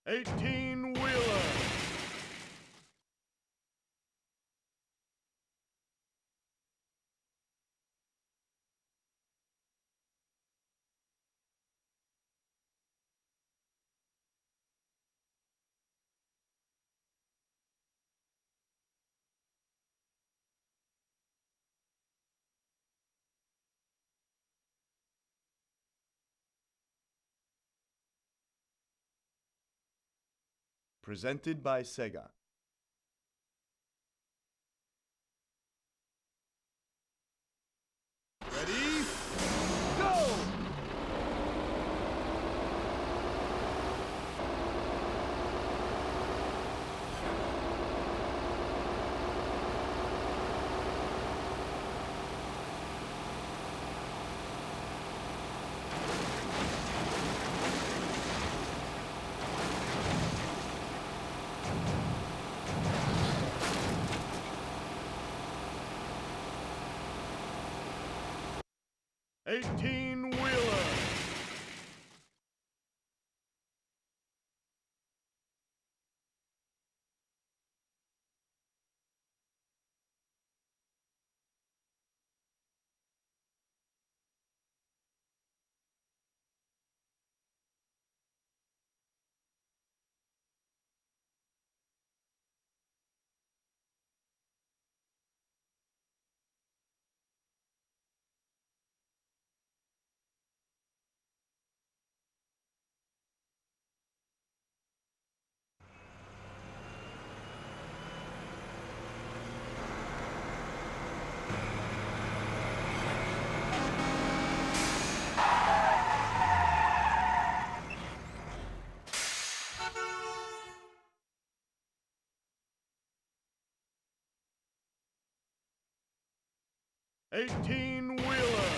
18-wheeler. Presented by Sega. Ready? Go! 18-wheeler. Eighteen-wheeler.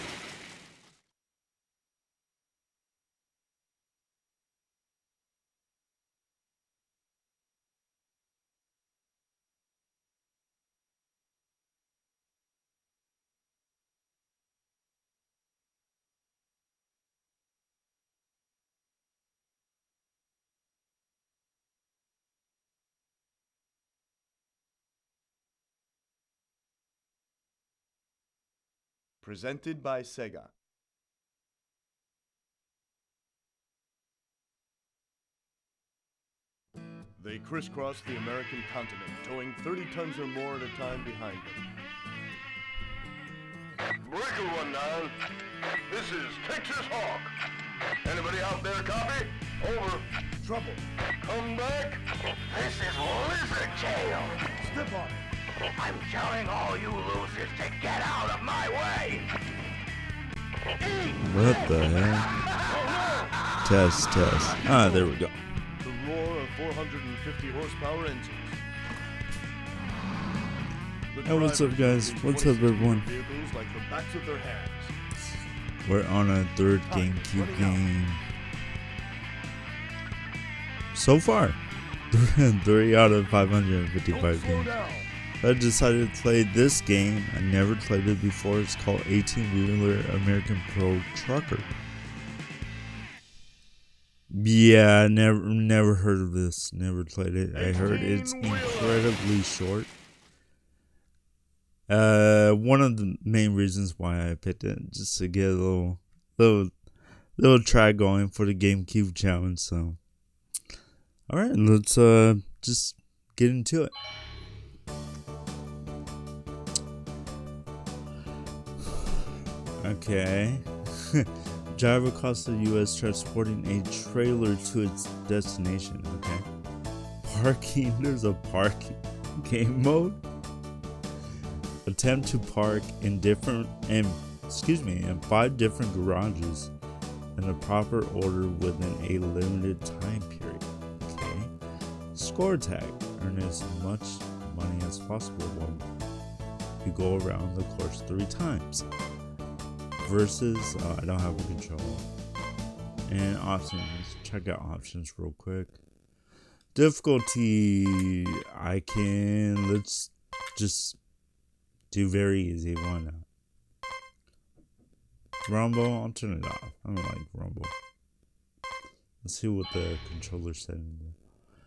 Presented by Sega. They crisscross the American continent, towing 30 tons or more at a time behind them. Breaker 1-9. This is Texas Hawk. Anybody out there copy? Over. Trouble. Come back. This is Lizard Jail. Step on it. I'm telling all you losers to get out of my way. What the heck? Test. Ah, there we go. The roar of 450 horsepower engines. Hey, what's up, guys? What's up, everyone? Vehicles like the backs of their hands. We're on a third GameCube game. So far, 3 out of 555 games. I decided to play this game. I never played it before. It's called 18-Wheeler American Pro Trucker. Yeah, never heard of this. Never played it. I heard it's incredibly short. One of the main reasons why I picked it, just to get a little track going for the GameCube challenge. So, all right, let's just get into it. Okay. Drive across the U.S. transporting a trailer to its destination. Okay. Parking. There's a parking game mode. Attempt to park in 5 different garages in the proper order within a limited time period. Okay. Score tag. Earn as much money as possible when you go around the course 3 times. Versus, I don't have a controller. And options. Let's check out options real quick. Difficulty. Let's just do very easy. Why not? Rumble. I'll turn it off. I don't like Rumble. Let's see what the controller setting is.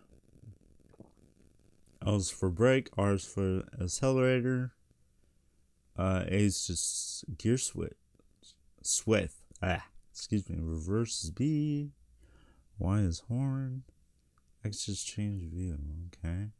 L is for brake, R is for accelerator, A is just gear switch. Excuse me. Reverse is B, Y is horn, X is change view. Okay.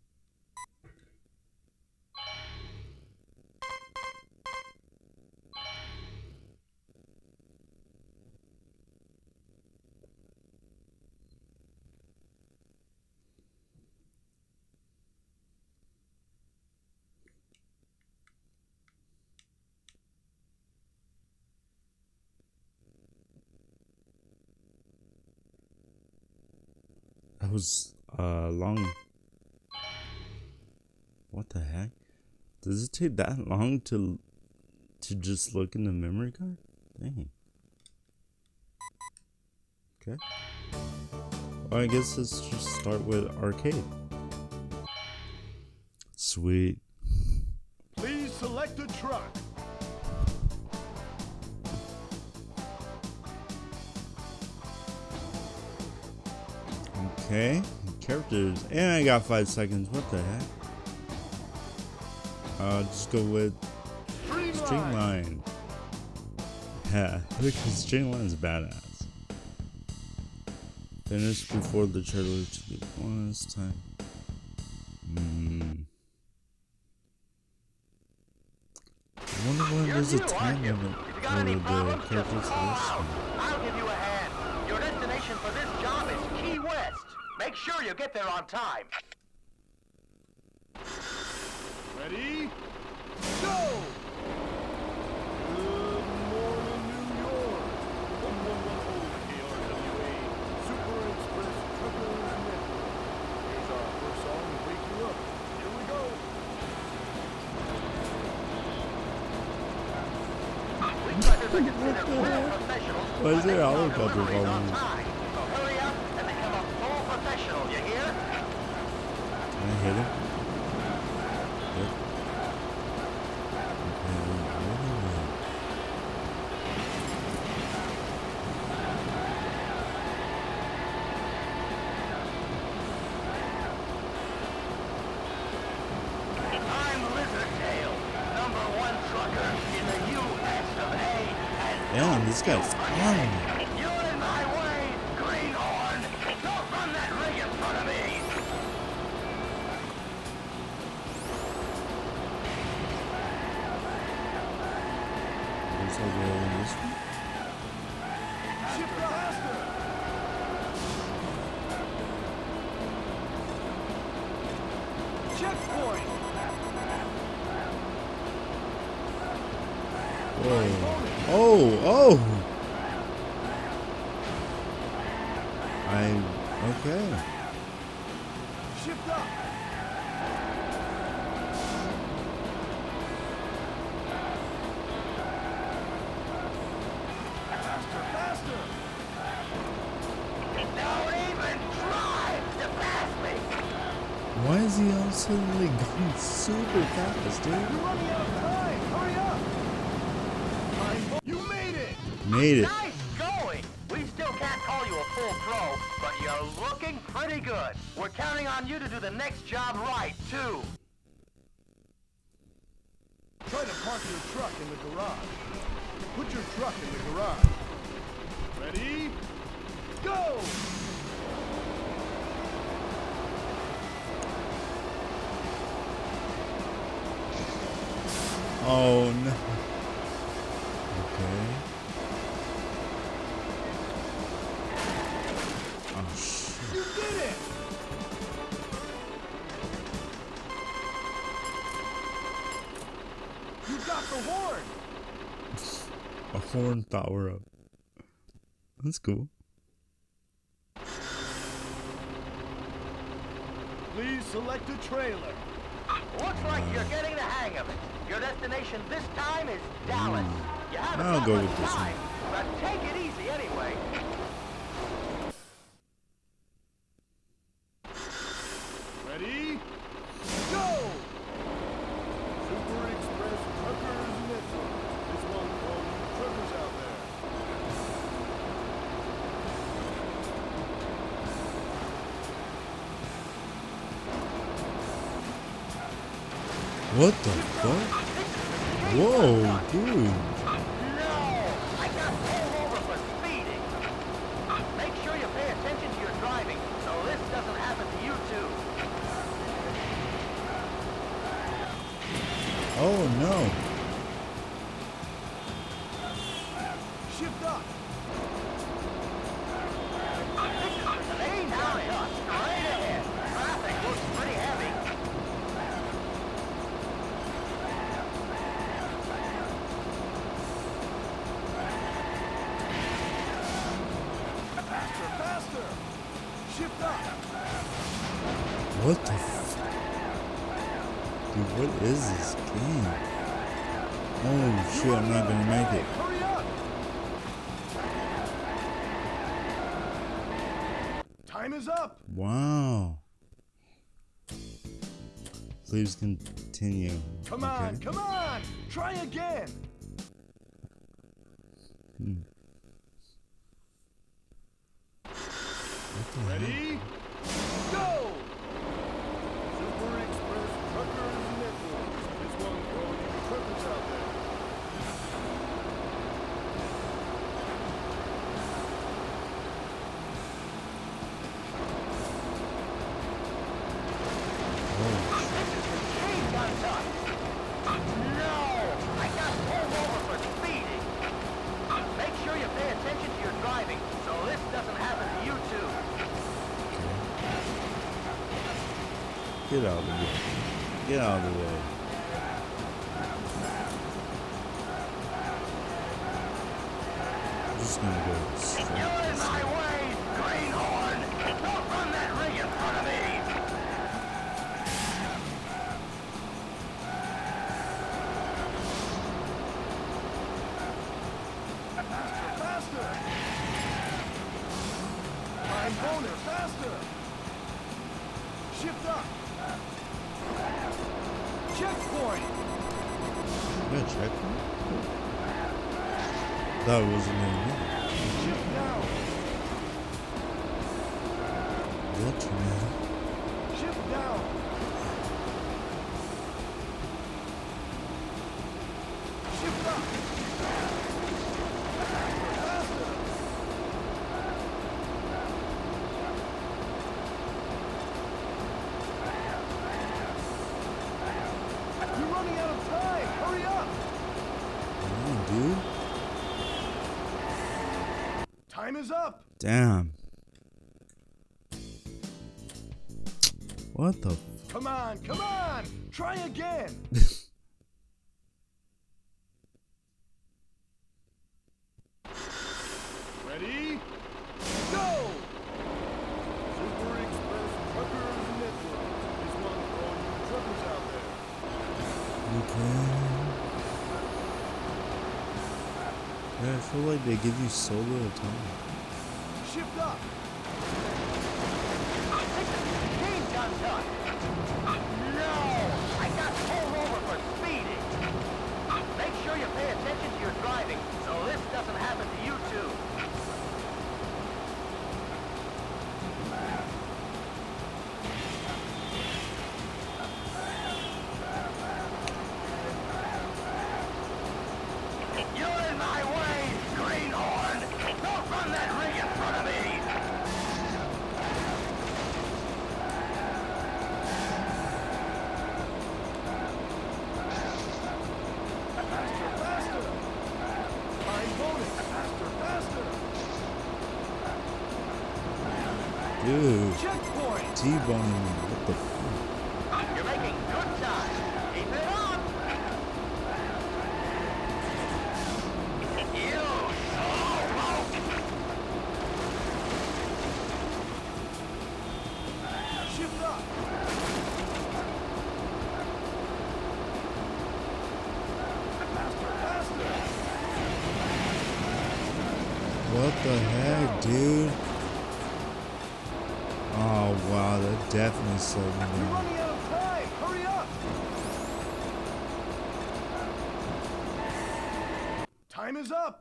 That was long. What the heck? Does it take that long to just look in the memory card? Dang. Okay. Well, I guess let's just start with arcade. Sweet. Please select a truck. Okay, characters, and I got 5 seconds. What the heck? Just go with Streamline. Yeah, because Streamline's badass. Finish before the trailer to the bonus time. I wonder when there's a time limit for the characters to listen. I'll give you a hand. Your destination for this job is Key West. Make sure you get there on time. Ready? Go! Good morning, New York. 111 KRWA Super Express Truckers Network. Here's our first song to wake you up. Here we go. We truckers are considered real professionals. Why is there a on helicopter deliveries on following me? time. So hurry up and become a full professional, you hear? Can I hit him? Yep. I'm Lizardtail, #1 trucker in the U.S. of A. And Damn, this guy's flying. you're in my way, greenhorn. Don't run that rig in front of me. Looks like we're in this one. Shift faster. Checkpoint. Whoa. Oh. Okay. Shift up. Faster. Don't even try to pass me. Why is he all suddenly going super fast, dude? You're running out of time. Hurry up. You made it. Made it. Nice going. We still can't call you a full pro, but you're looking pretty good. We're counting on you to do the next job right, too. Try to park your truck in the garage. Put your truck in the garage. Ready? Go! Oh no. Okay. Oh shit. You did it! You got the horn! A horn power up. That's cool. Please select a trailer. Looks like you're getting the hang of it. Your destination this time is Dallas. You haven't I'll got go much with this time, but take it easy anyway. Ready? Go! Super Express Truckers Network. This one for all you truckers out there. What the fuck? Whoa, dude. No! I got pulled over for speeding! Make sure you pay attention to your driving so this doesn't happen to you too. Oh no. Shift up. Stay now, straight ahead. Traffic looks pretty heavy. Faster, faster. Shift up. What the f... Dude, what is this game? Oh shit, I'm not gonna make it. Hurry up. Time is up. Wow. Please continue. Come on, come on. Try again. Ready? Go! Super Express Truckers Network. This one for all you truckers out there. Hey, got done. No! I got pulled over for speeding. Make sure you pay attention to your driving so this doesn't happen to you too. Get out of the way. Get out of the way. I'm just gonna go straight. You're in my way, greenhorn! Don't run that ring in front of me! Faster, faster. Climb boner, faster. Shift up. Checkpoint. Yeah, check. That wasn't in me. Shift now. What, man? Shift down. Shift up. Faster. You're running out of time. Hurry up. Come on, dude. Time is up. Damn. What the f... Come on, come on. Try again. Ready? Go! Super Express Truckers Network. This one for all you truckers out there. Okay. Yeah, I feel like they give you so little time. Shift up. Game done. No! I got pulled over for speeding. Make sure you pay attention to your driving so this doesn't happen to you too. You're in my way, greenhorn! Don't run that ring in front of me! Faster, faster. Climb bonus. Faster, faster. Dude, Checkpoint. T-boning me. What the fuck? You're making good time. Keep it up! You slowpoke! Shift up. Faster, faster. What the heck, dude? Oh, wow, that definitely slowed me You're down. running out of time. Hurry up. Time is up.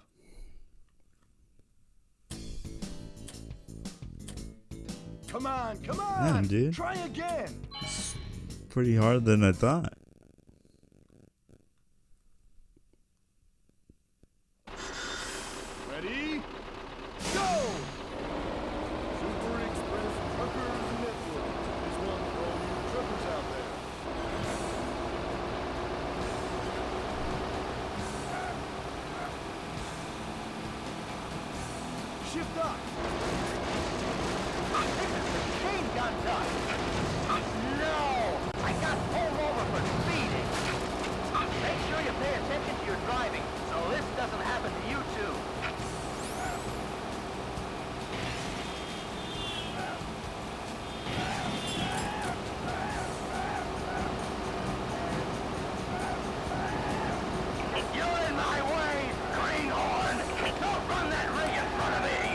Come on, come on. Man, dude. Try again. Pretty harder than I thought. This is machine gun time. No! I got pulled over for speeding. Make sure you pay attention to your driving so this doesn't happen to you too. You're in my way, greenhorn! Don't run that rig in front of me!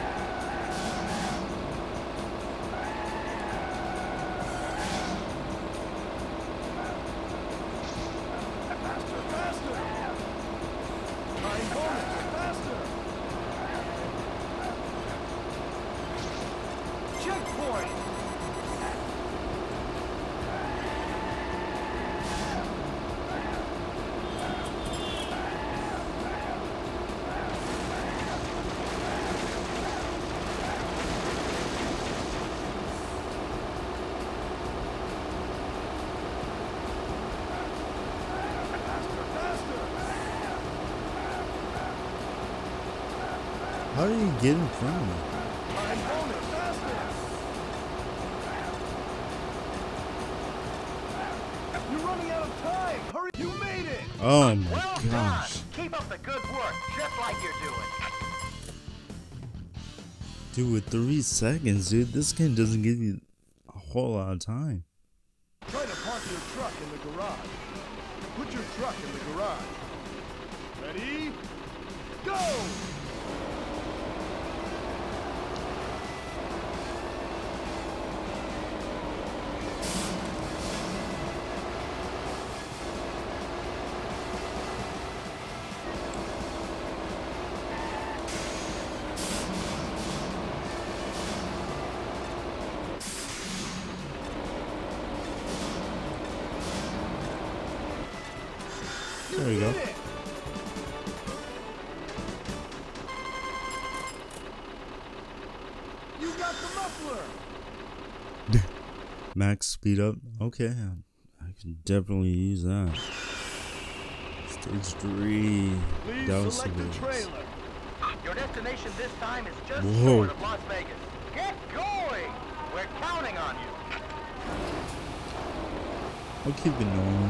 Faster, faster! Time bonus, faster! Checkpoint! How do you get in front of me? Time bonus, faster! You're running out of time! Hurry! You made it! Oh my Well gosh. done! Keep up the good work, just like you're doing. Dude, with 3 seconds, dude, this game doesn't give you a whole lot of time. Try to park your truck in the garage. Put your truck in the garage. Ready? Go! There you go. Did it! You got the muffler! Max speed up. Okay, I can definitely use that. Stage 3. Please Dallas select the Civilians. trailer. Your destination this time is just Whoa. short of Las Vegas. Get going! We're counting on you. I'll keep it normal.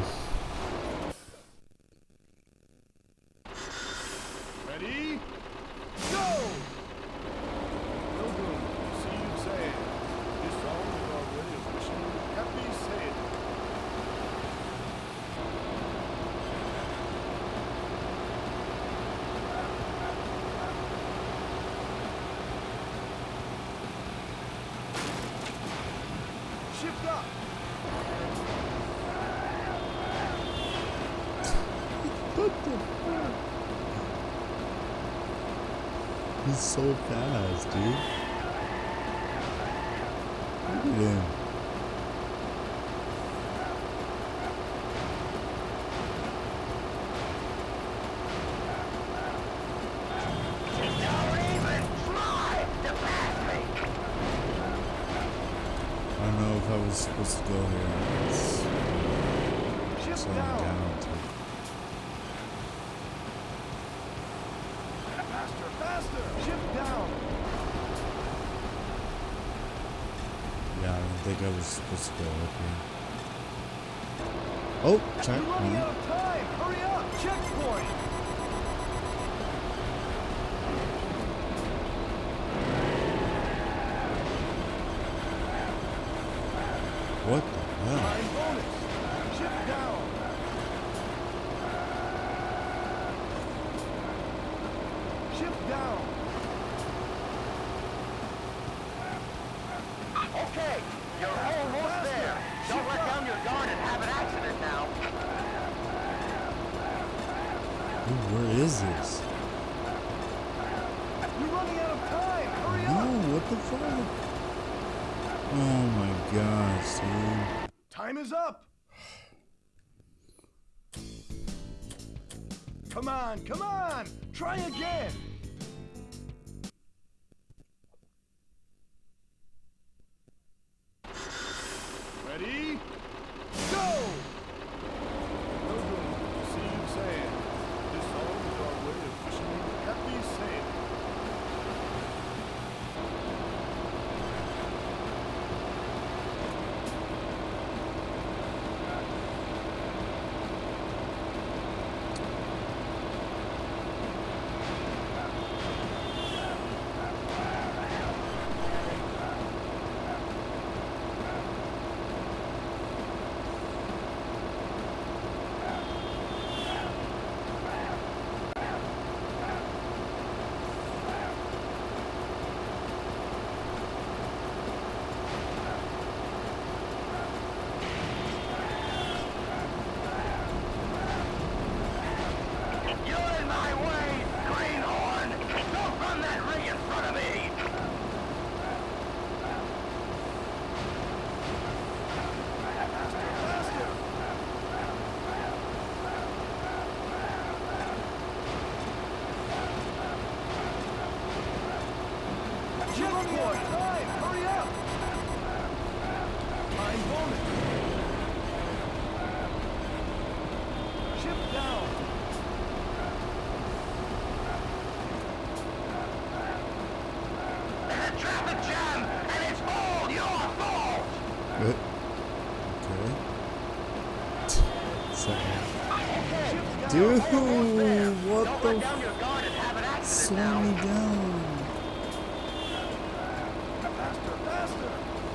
Ready? Go! Pilgrim, see you saying. This song is our way of wishing you happy sailing. Shift up! What the fuck? He's so fast, dude. Look at him. Don't even try to pass me! I don't know if I was supposed to go here. It's Shift slowing down! down too. Faster, faster! Shift down! Yeah, I don't think I was supposed to go up here. Oh, check. You're running out of time! Hurry up! Checkpoint! What the hell? Time bonus! Shift down! Shift down! Okay, you're almost there. Don't let down your guard and have an accident now. Dude, where is this? You're running out of time! Hurry No, up! what the fuck? Oh my gosh, dude. Time is up! Come on, come on! Try again! Ready? Go! Pilgrim, see you saying. This song is our way of wishing you happy sailing. Checkpoint! Time! Hurry up! Time bonus! Chip down! There's a traffic jam, and it's all your fault! Okay. Second. Okay, Dude, almost there. what Don't the let down your guard and have an accident Slow now. me down. Faster! Faster!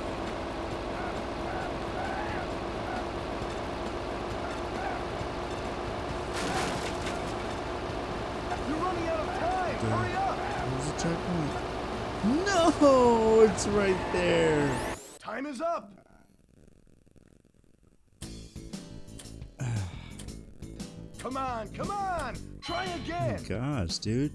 You're running out of time! Hurry up! Where's the checkpoint? No, it's right there. Time is up! Come on, come on! Try again! Gosh, dude.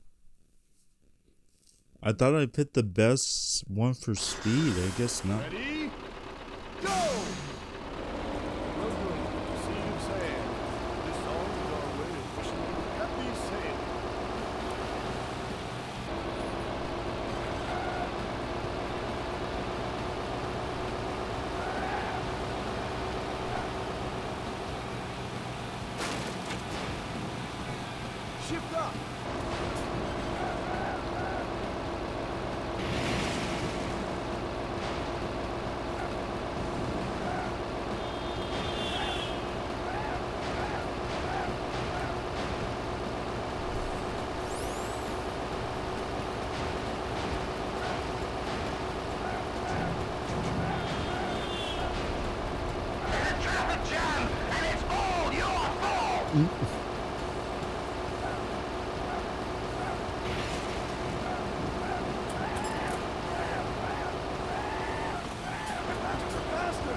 I thought I picked the best one for speed. I guess not. Ready? Go! Welcome to Sea of Sand. This song is our way of wishing you happy sailing. Shift up! There's a traffic jam, and it's all your fault! Faster!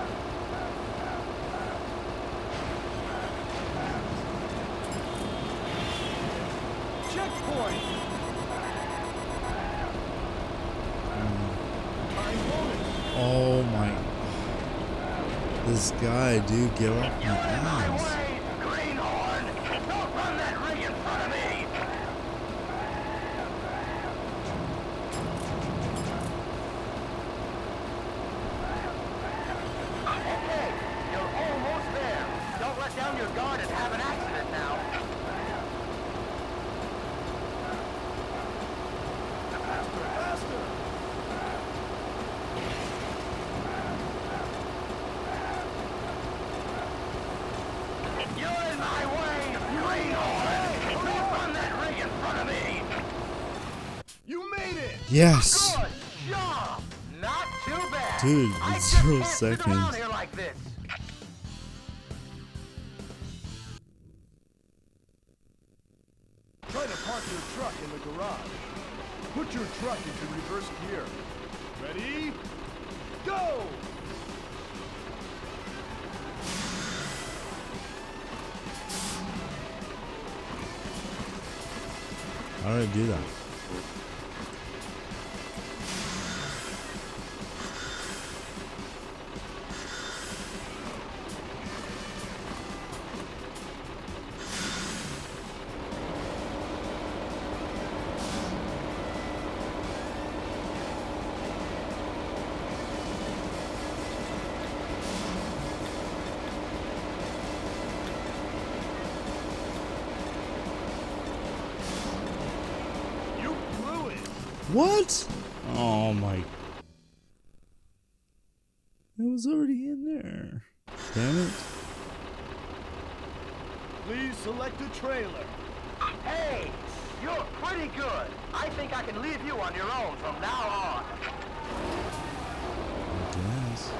Checkpoint! Time bonus! Oh my. This guy, dude, get off my You're in my ass. way, greenhorn! Don't run that ring in front of me! Okay, you're almost there. Don't let down your guard and have an accident now. Faster, faster! You're in my way, greenhorn! Don't run that ring in front of me! You made it! Yes. Good job! Not too bad! Dude, I it's just 0 can't sit seconds. around here like this. Try to park your truck in the garage. Put your truck into reverse gear. Ready? Go! How did I do that? You blew it! What? Oh my. It was already in there. Damn it. Please select a trailer. Hey, you're pretty good. I think I can leave you on your own from now on. I guess.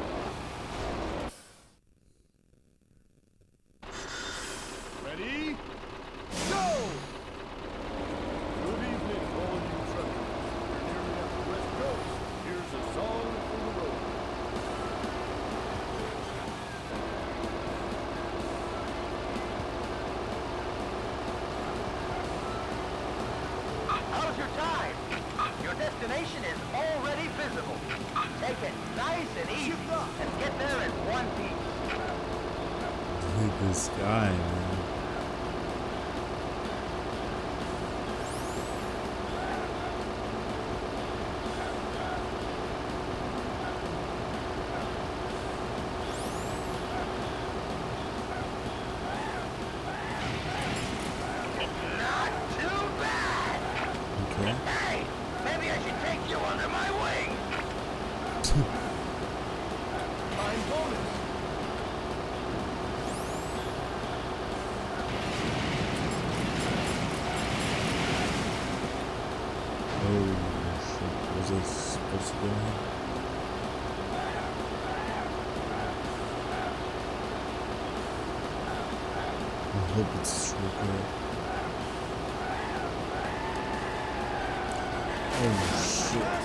Ready? Go! Good evening, all you truckers. You're nearly at the West Coast. Here's a song for the road. How's your time? Your destination is already visible. Take it nice and easy and get there in one piece. Dude, this guy, man. Time bonus. Oh shit, was it supposed to go in? I hope it's a shortcut. Oh shit.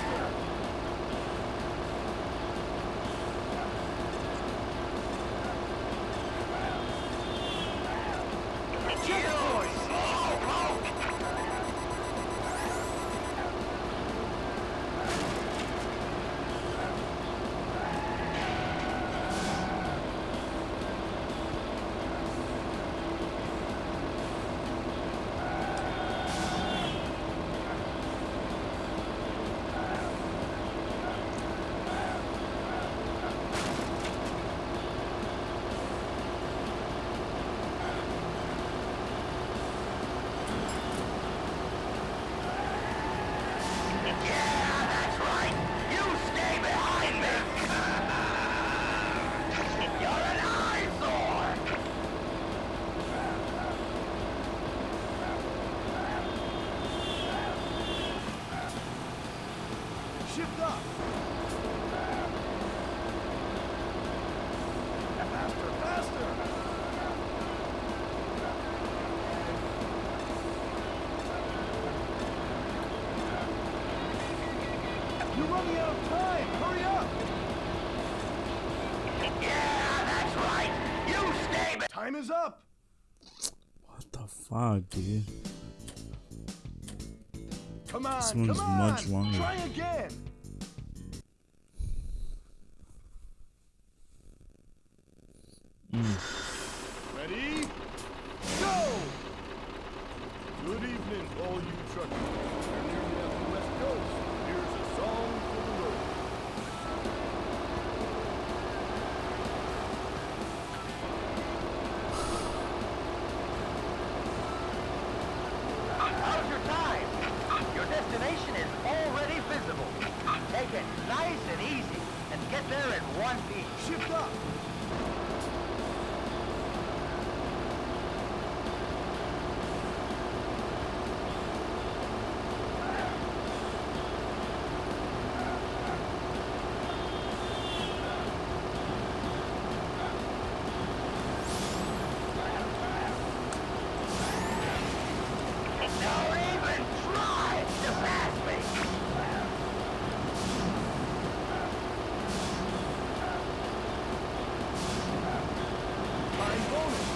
Shift up. Faster, faster. You're running out of time. Hurry up. Yeah, that's right. You stay back. Time is up. What the fuck, dude? Come on, This one's come on. much longer. Try again. Ready? Go! Good evening, all you truckers. We're nearly at the West Coast. Here's a song for the road. How's your time? Your destination is already visible. Take it nice and easy and get there in one piece. Shift up. Don't even try to pass me. Time bonus.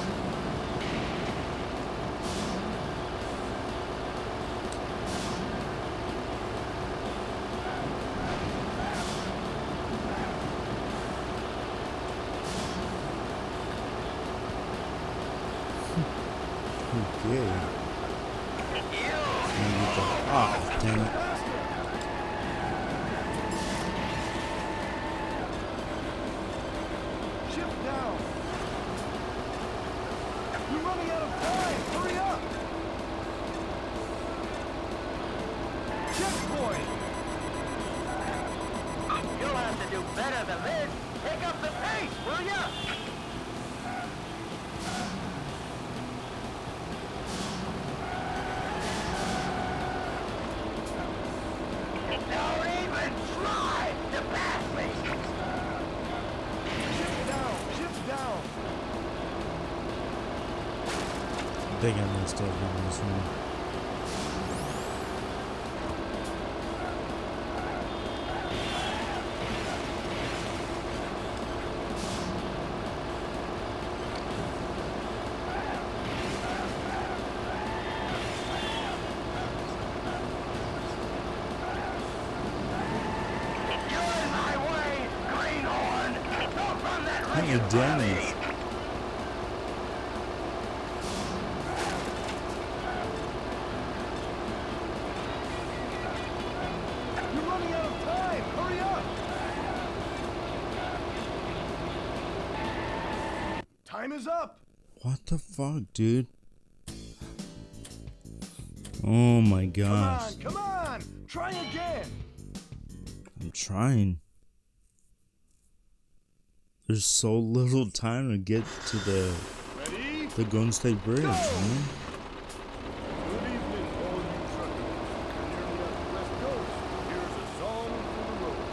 Okay. Ah, damn it. Shift down. You're running out of time. Hurry up. Checkpoint. You'll have to do better than this. Pick up the pace, will ya? Don't even try to pass me. Shift down. Shift down. I think I messed up on this one. You're in my way, greenhorn. Don't run that Hey, ring in front of damn me. it. You're running out of time. Hurry up. Time is up. What the fuck, dude? Oh my Come gosh. on, come on. Try again. I'm trying. There's so little time to get to the Golden State Bridge, man. Good evening, all you truckers. You're nearly up the West Coast. Here's a song for the road.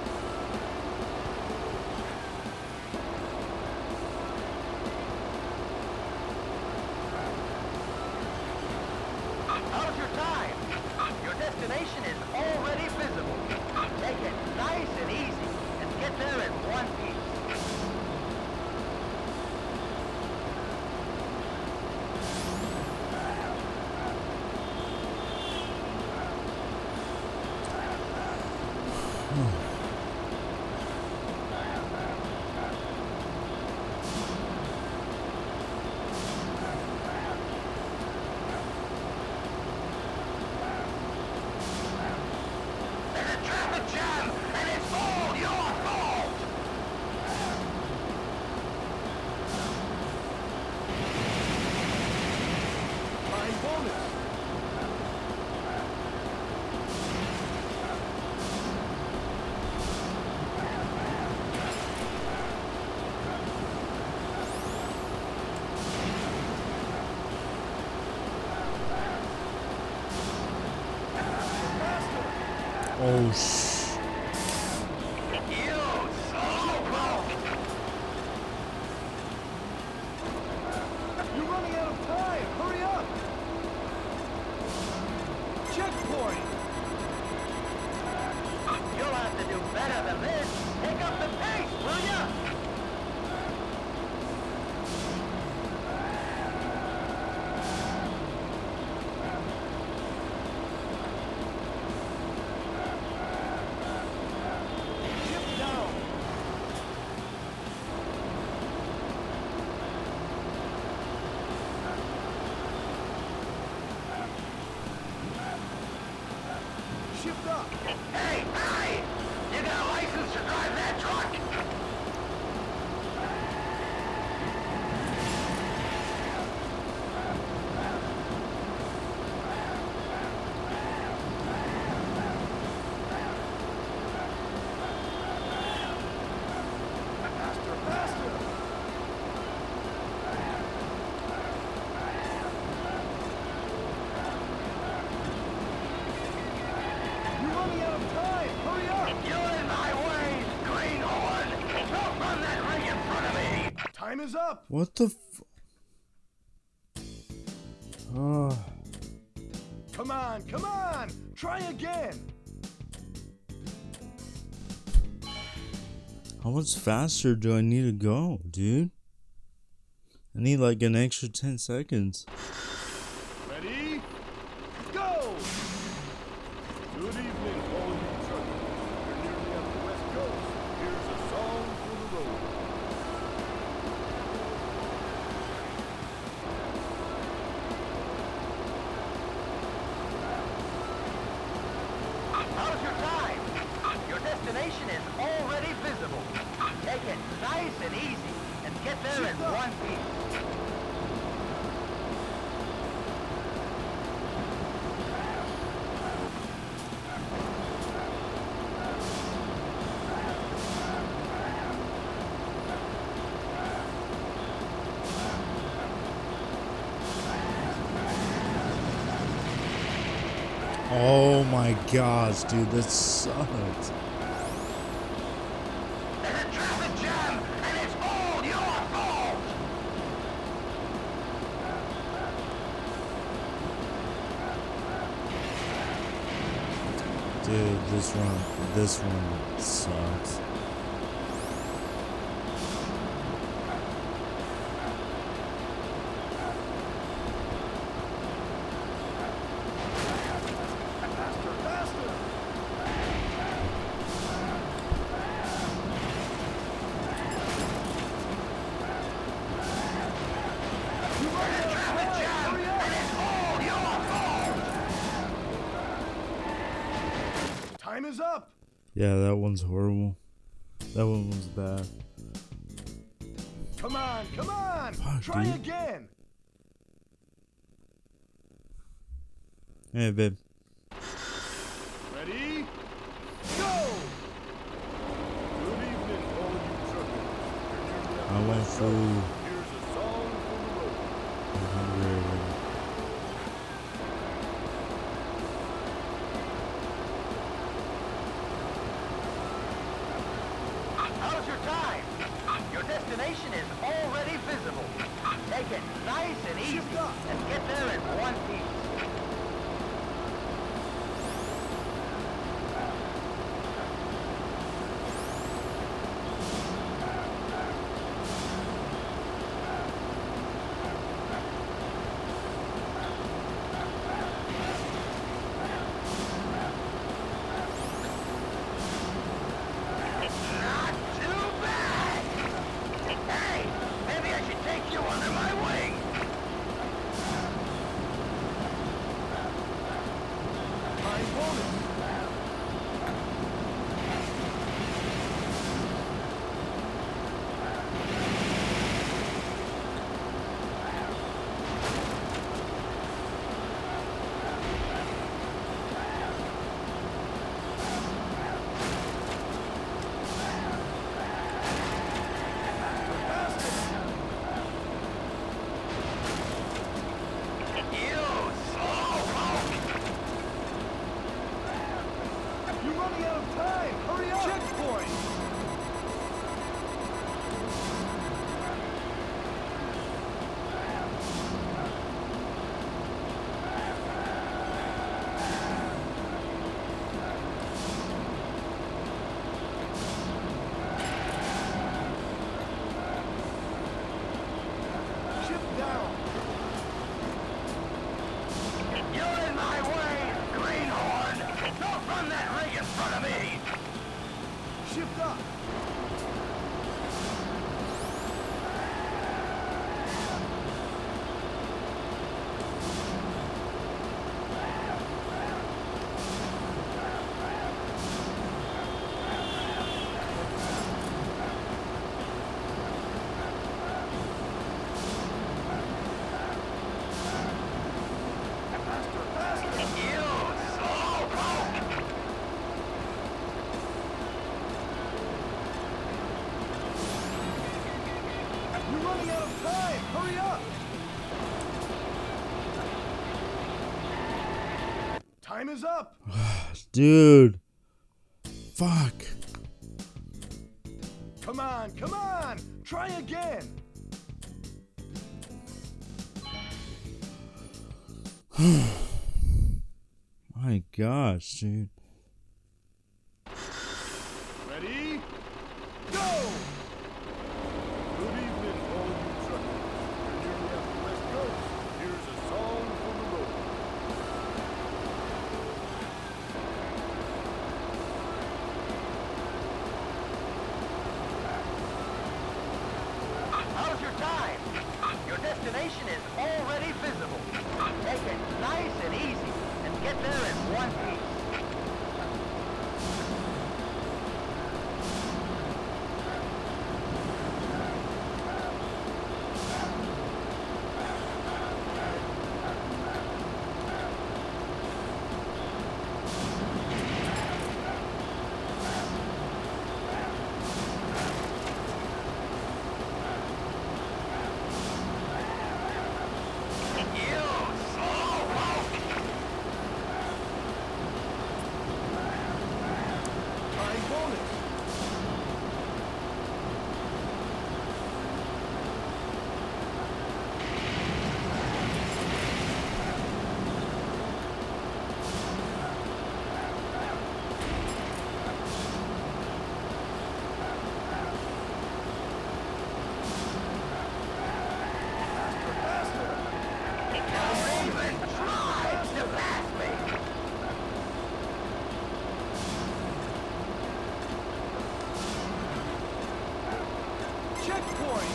How's your time? Your destination is already visible. Take it nice and easy and get there in one piece. There's a traffic jam, and it's all your fault! Time bonus. Oh, sh. You slowpoke! You're running out of time. Hurry up. Checkpoint. You'll have to do better than this. Pick up the pace, will ya? Chip down. Shift up. Hey, hey! You got a license to drive that truck? Faster, faster. You're running out of time. Hurry up. You're in my way, greenhorn! Don't run that ring in front of me! Time is up. What the f... Oh. Come on, come on. Try again. How much faster do I need to go, dude? I need like an extra 10 seconds. Ready? Go! Good evening, all you truckers. You're nearly up the West Coast. Here's a song for the road. How's your time? Your destination is already visible. Take it nice and easy and get there in one piece. Oh my gosh, dude, that sucks. There's a traffic jam, and it's all your fault! Dude, this one sucks. Faster, faster. You're running out of time. Hurry up. And it's all your fault! Time is up. Yeah, that one's horrible. That one was bad. Come on, come on. Fuck, Try dude. again. Hey, babe. Ready? Go! Good evening, all you truckers. I want food. Here's a song for the road. I'm hungry already. How's your time? Your destination is already visible. Take it nice and easy and get there in one piece. Not too bad. Hey, maybe I should take you under my wing. Time bonus. You slowpoke! You're running out of time. Hurry up. Checkpoint. Ship down. You're in my way, greenhorn! Don't run that rig in front of me! Shift up. Faster, faster. You slowpoke! You're running out of time. Hurry up. Time is up. Dude. Fuck. Come on, come on. Try again. My gosh, dude. Ready? Go! Good evening, all you truckers. You're nearly at the West Coast. Here's a song for the road. How's your time? Your destination is already visible. Take it nice and easy and get there in one piece. You slowpoke! Time bonus. Faster, faster. Don't even try to pass me! Checkpoint.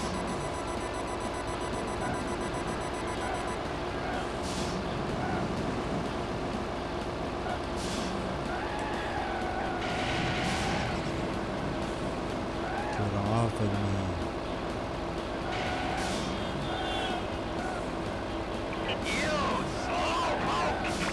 Get off of me. You slowpoke!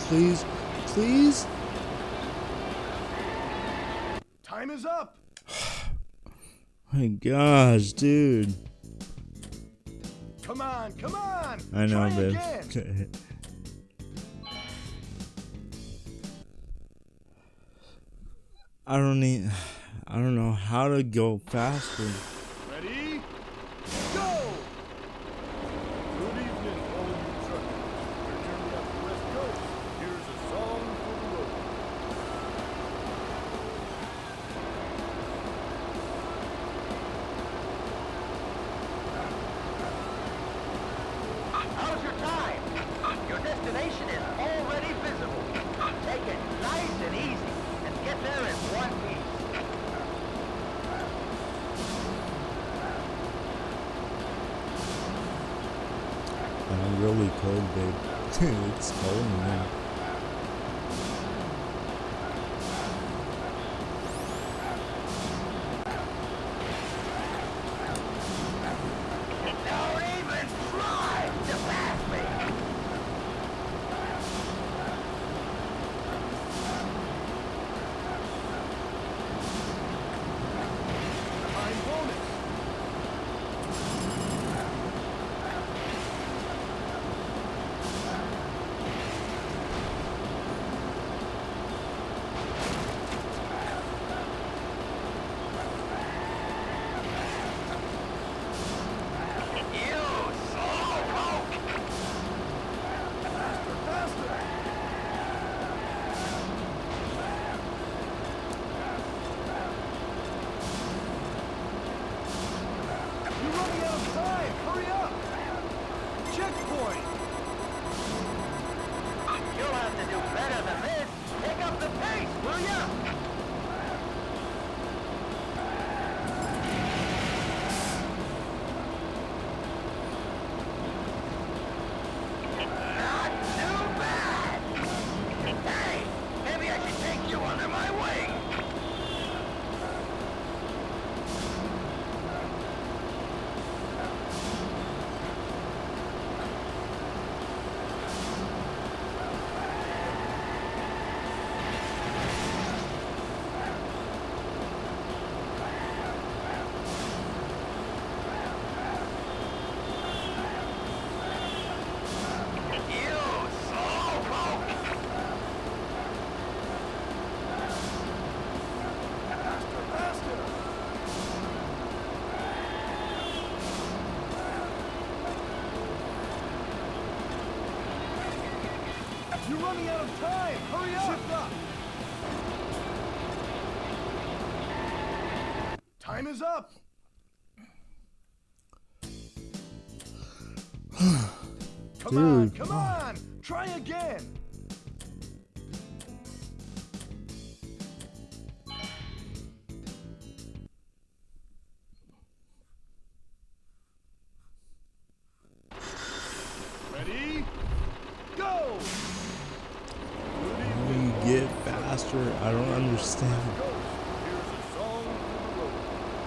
Please, please. Time is up. My gosh, dude. Come on, come on. I know, Try babe. again. I don't know how to go faster. Ready? Go! Good evening, all you truckers. We're nearly at the West Coast. Here's a song for the road. How's your time? Your destination is already visible. Take it nice and easy and get there in one piece. I'm really cold, babe. It's cold now. Don't even try to pass me. Time bonus. You slowpoke! Faster! You're running out of time! Hurry up! Checkpoint! You'll have to do better than this. Pick up the pace, will ya? Not too bad. Hey, maybe I should take you under my wing. You slowpoke! Faster! You're running out of time! Hurry up! Shift up! Time is up! Come on, Dude, come on! Try again! Ready? Go! Good how do evening, you get faster? I don't understand. Coast. Here's a song for the road.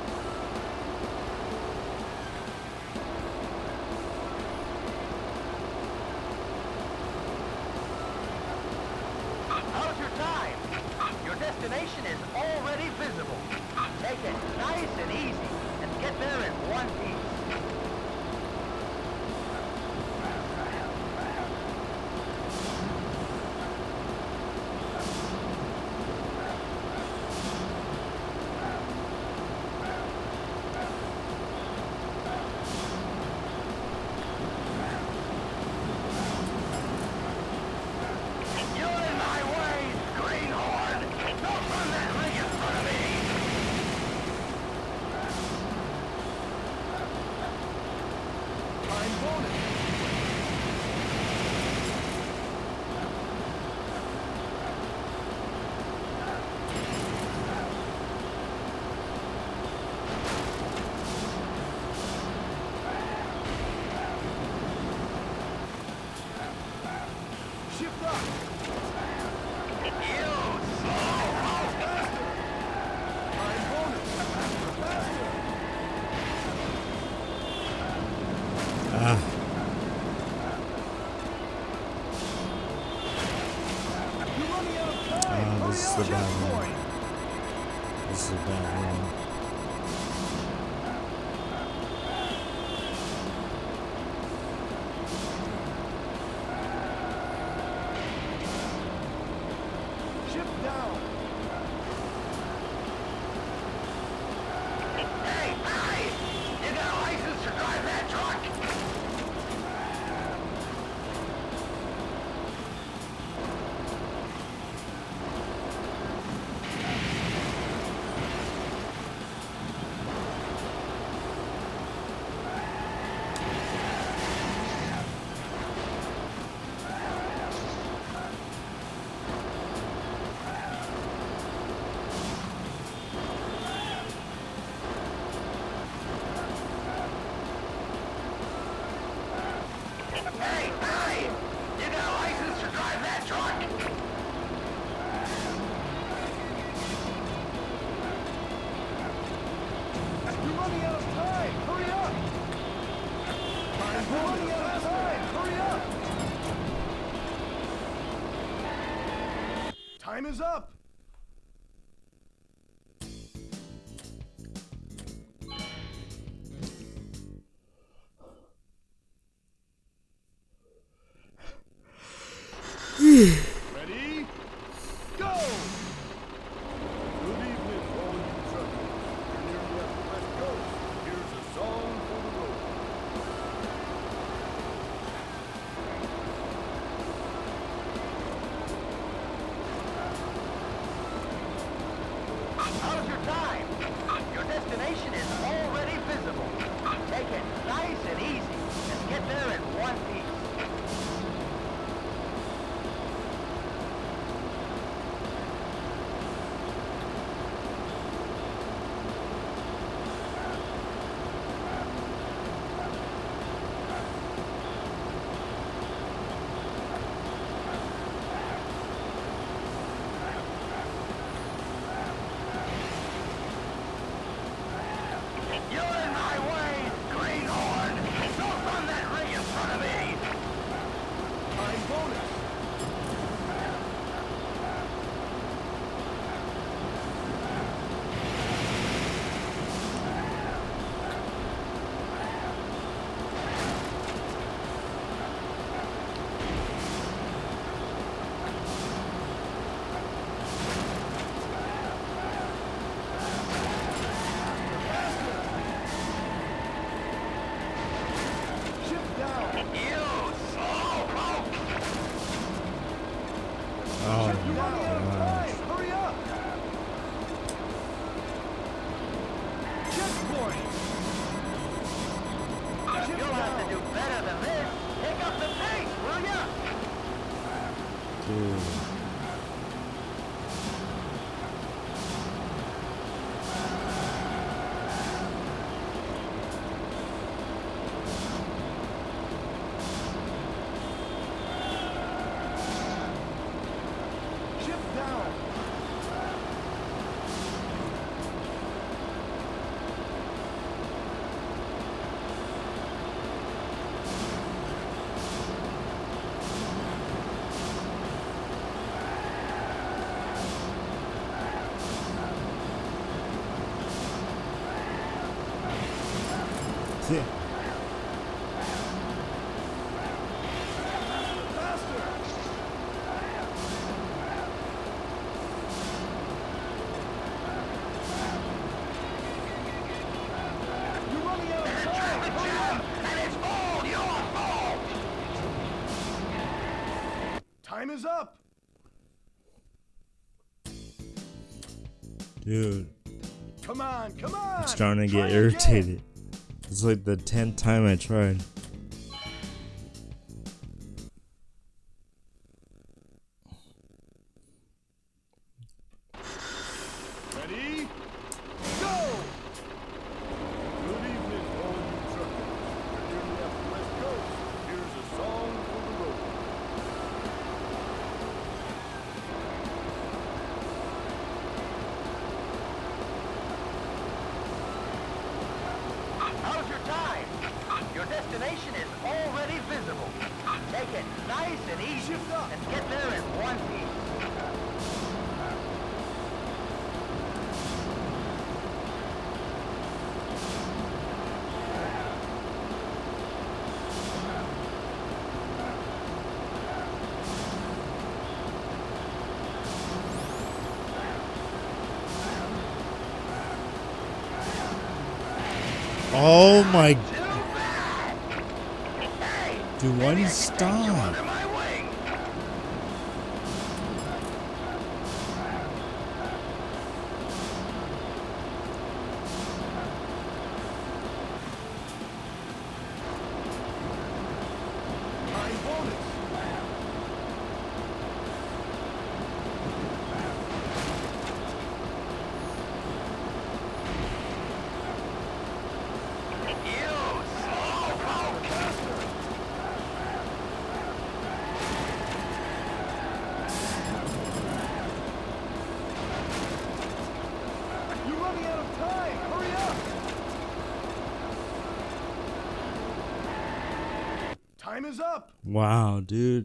How's your time? Your destination is already visible. Take it nice and easy and get there in one piece. is a bad one. This is a bad one. Time is up! Ready? Go! Good evening, all you truckers. You're nearly at the West Coast. Here's a song for the road. How's your time? Your destination is already visible. Take it nice and easy and get there in one piece. You're in my way, greenhorn! Don't run that ring in front of me! Time bonus! Oh my gosh. Hurry up! Checkpoint! You'll have to do better than this. Pick up the pace, will ya? Dude. Shift down! Yeah. Faster! You're running out of time! Traffic jam, and it's all your fault! Time is up! Dude, Come on, come on! I'm starting to Try get again. irritated. It's like the 10th time I tried. Ready? Go! Good evening, all you truckers. You're nearly at the West Coast. Here's a song for the road. How's your time? Your destination is already visible. Take it nice and easy Shift up. and get there in one piece. Oh my. Too bad. Hey, Dude, why do maybe you I should take you stop? under my wing. Time bonus. You slowpoke. You're running out of time. Hurry up. Time is up. Wow, dude.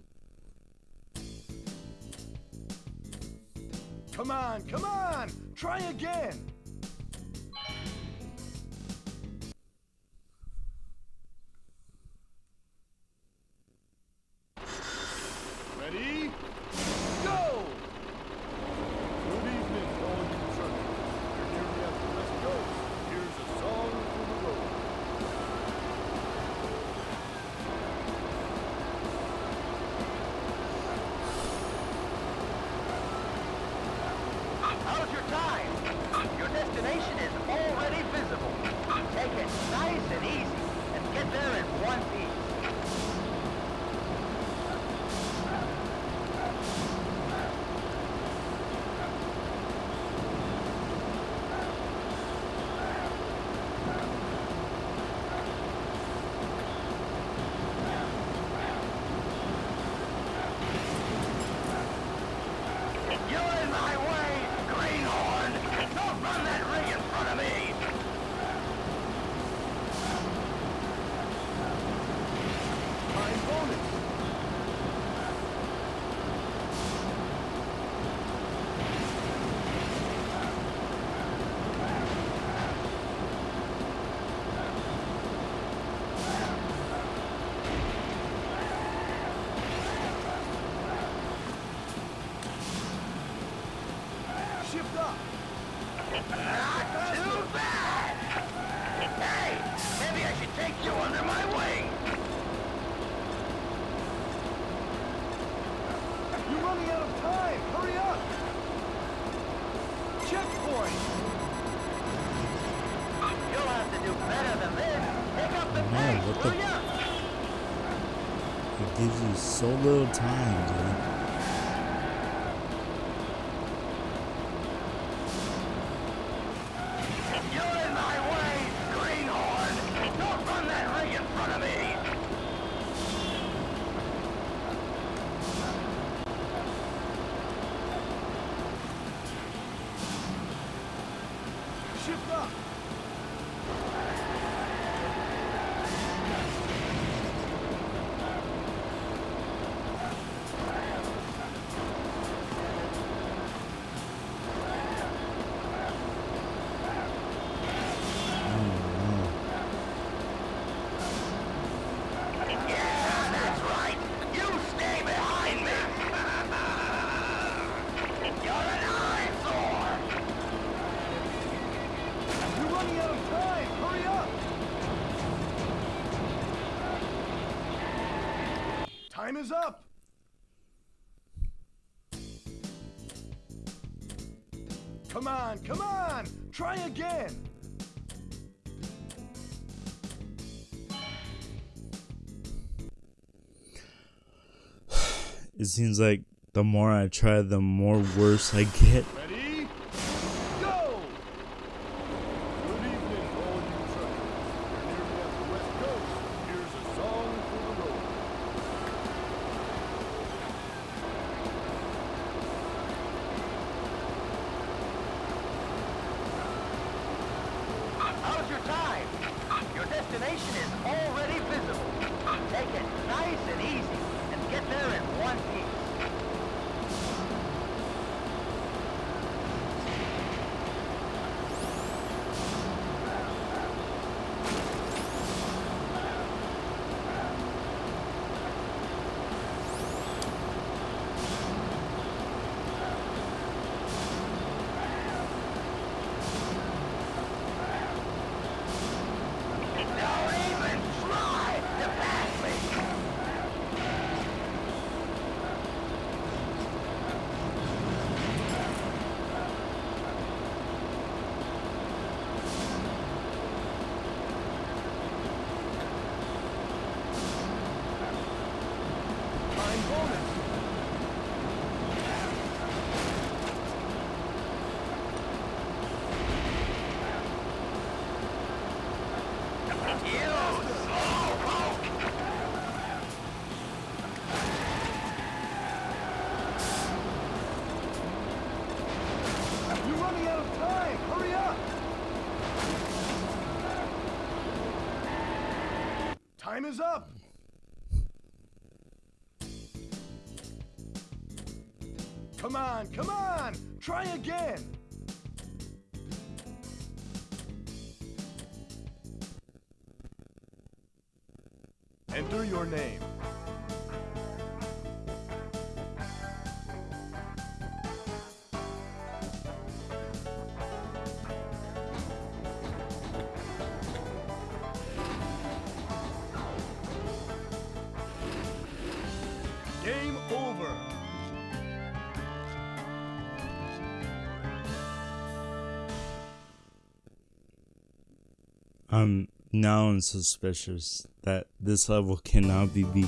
Come on, come on. Try again. Ready? Go! Good evening, all you truckers. You're nearly at the West Coast. Here's a song for the road. How's your time? Your destination is already visible. Take it nice and easy and get there in one piece. You're in my way, greenhorn! Don't run that ring in front of me! Time bonus. Shift up. Not too bad! Hey, maybe I should take you under my wing! You're running out of time. Hurry up. Checkpoint. You'll have to do better than this. Pick up the No, pace, what the- will ya? It gives you so little time, dude. You're in my way, greenhorn! Don't run that ring in front of me! Shift up. Yeah, that's right! You stay behind me! You're an eyesore! You're running out of time. Hurry up. Time is up. Come on, come on. Try again. It seems like the more I try, the more worse I get. Ready? Go! Good evening, all you truckers. You're nearly at the West Coast. Here's a song for the road. How's your time? Your destination is already visible. Take it nice and easy and get there in one piece. running out of time. Hurry up. Time is up. Come on, come on. Try again. Enter your name. Game over. I'm now suspicious that this level cannot be beat.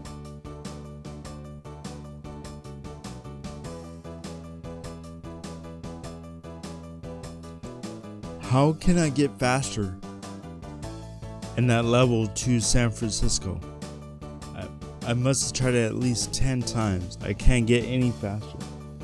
How can I get faster in that level to San Francisco? I must have tried it at least 10 times. I can't get any faster.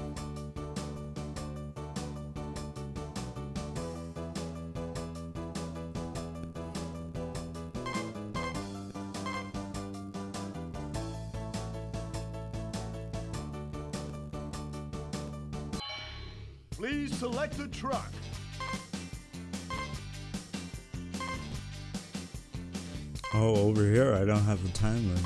Please select a truck. Oh, over here I don't have the time limit.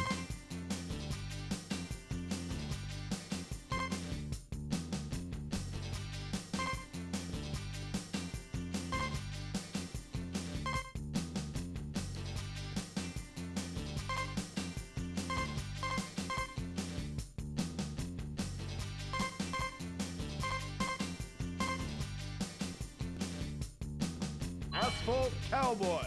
Asphalt Cowboy.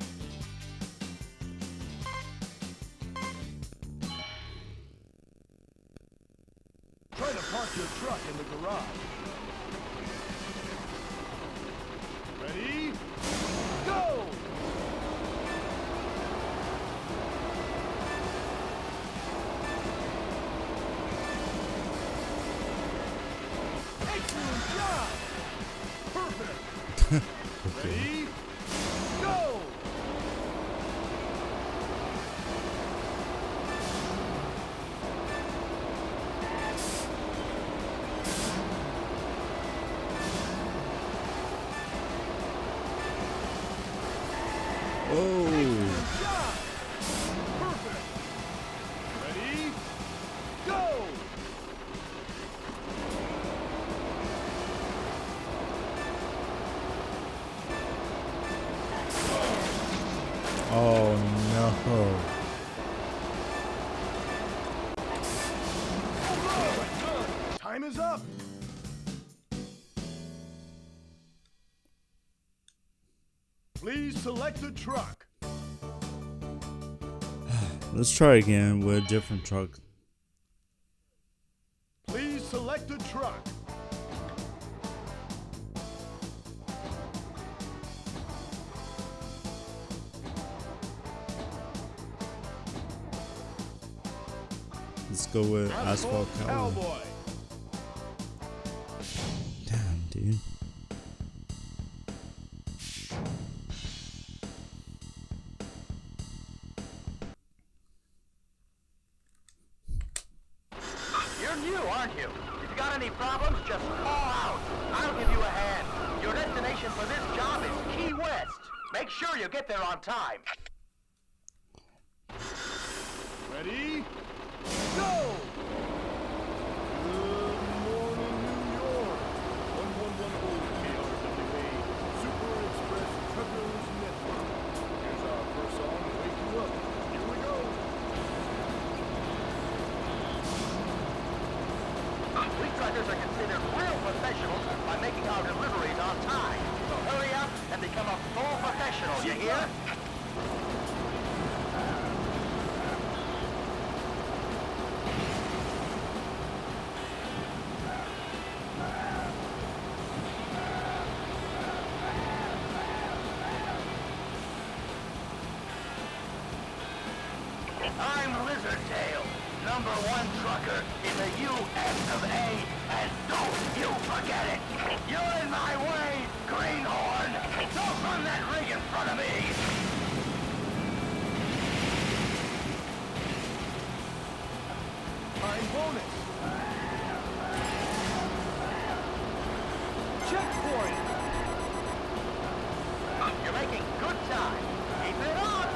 Try to park your truck in the garage. Ready? Go! Excellent job! Perfect! Ready? Go! Oh, Good job! Perfect! Ready? Go! oh no. Time is up! Please select a truck. Let's try again with a different truck. Please select a truck. Let's go with Asphalt Cowboy. Damn, dude. You're new, aren't you? If you got any problems, just call out. I'll give you a hand. Your destination for this job is Key West. Make sure you get there on time. Ready? Go! Good morning, New York. 1110 KRWA Super Express Truckers Network. Here's our first song to wake you up. Here we go. We truckers are considered real professionals by making our deliveries on time. So hurry up and become a full professional, you hear? I'm Lizardtail, #1 trucker in the U.S. of A, and don't you forget it! You're in my Checkpoint! You're making good time. Keep it on.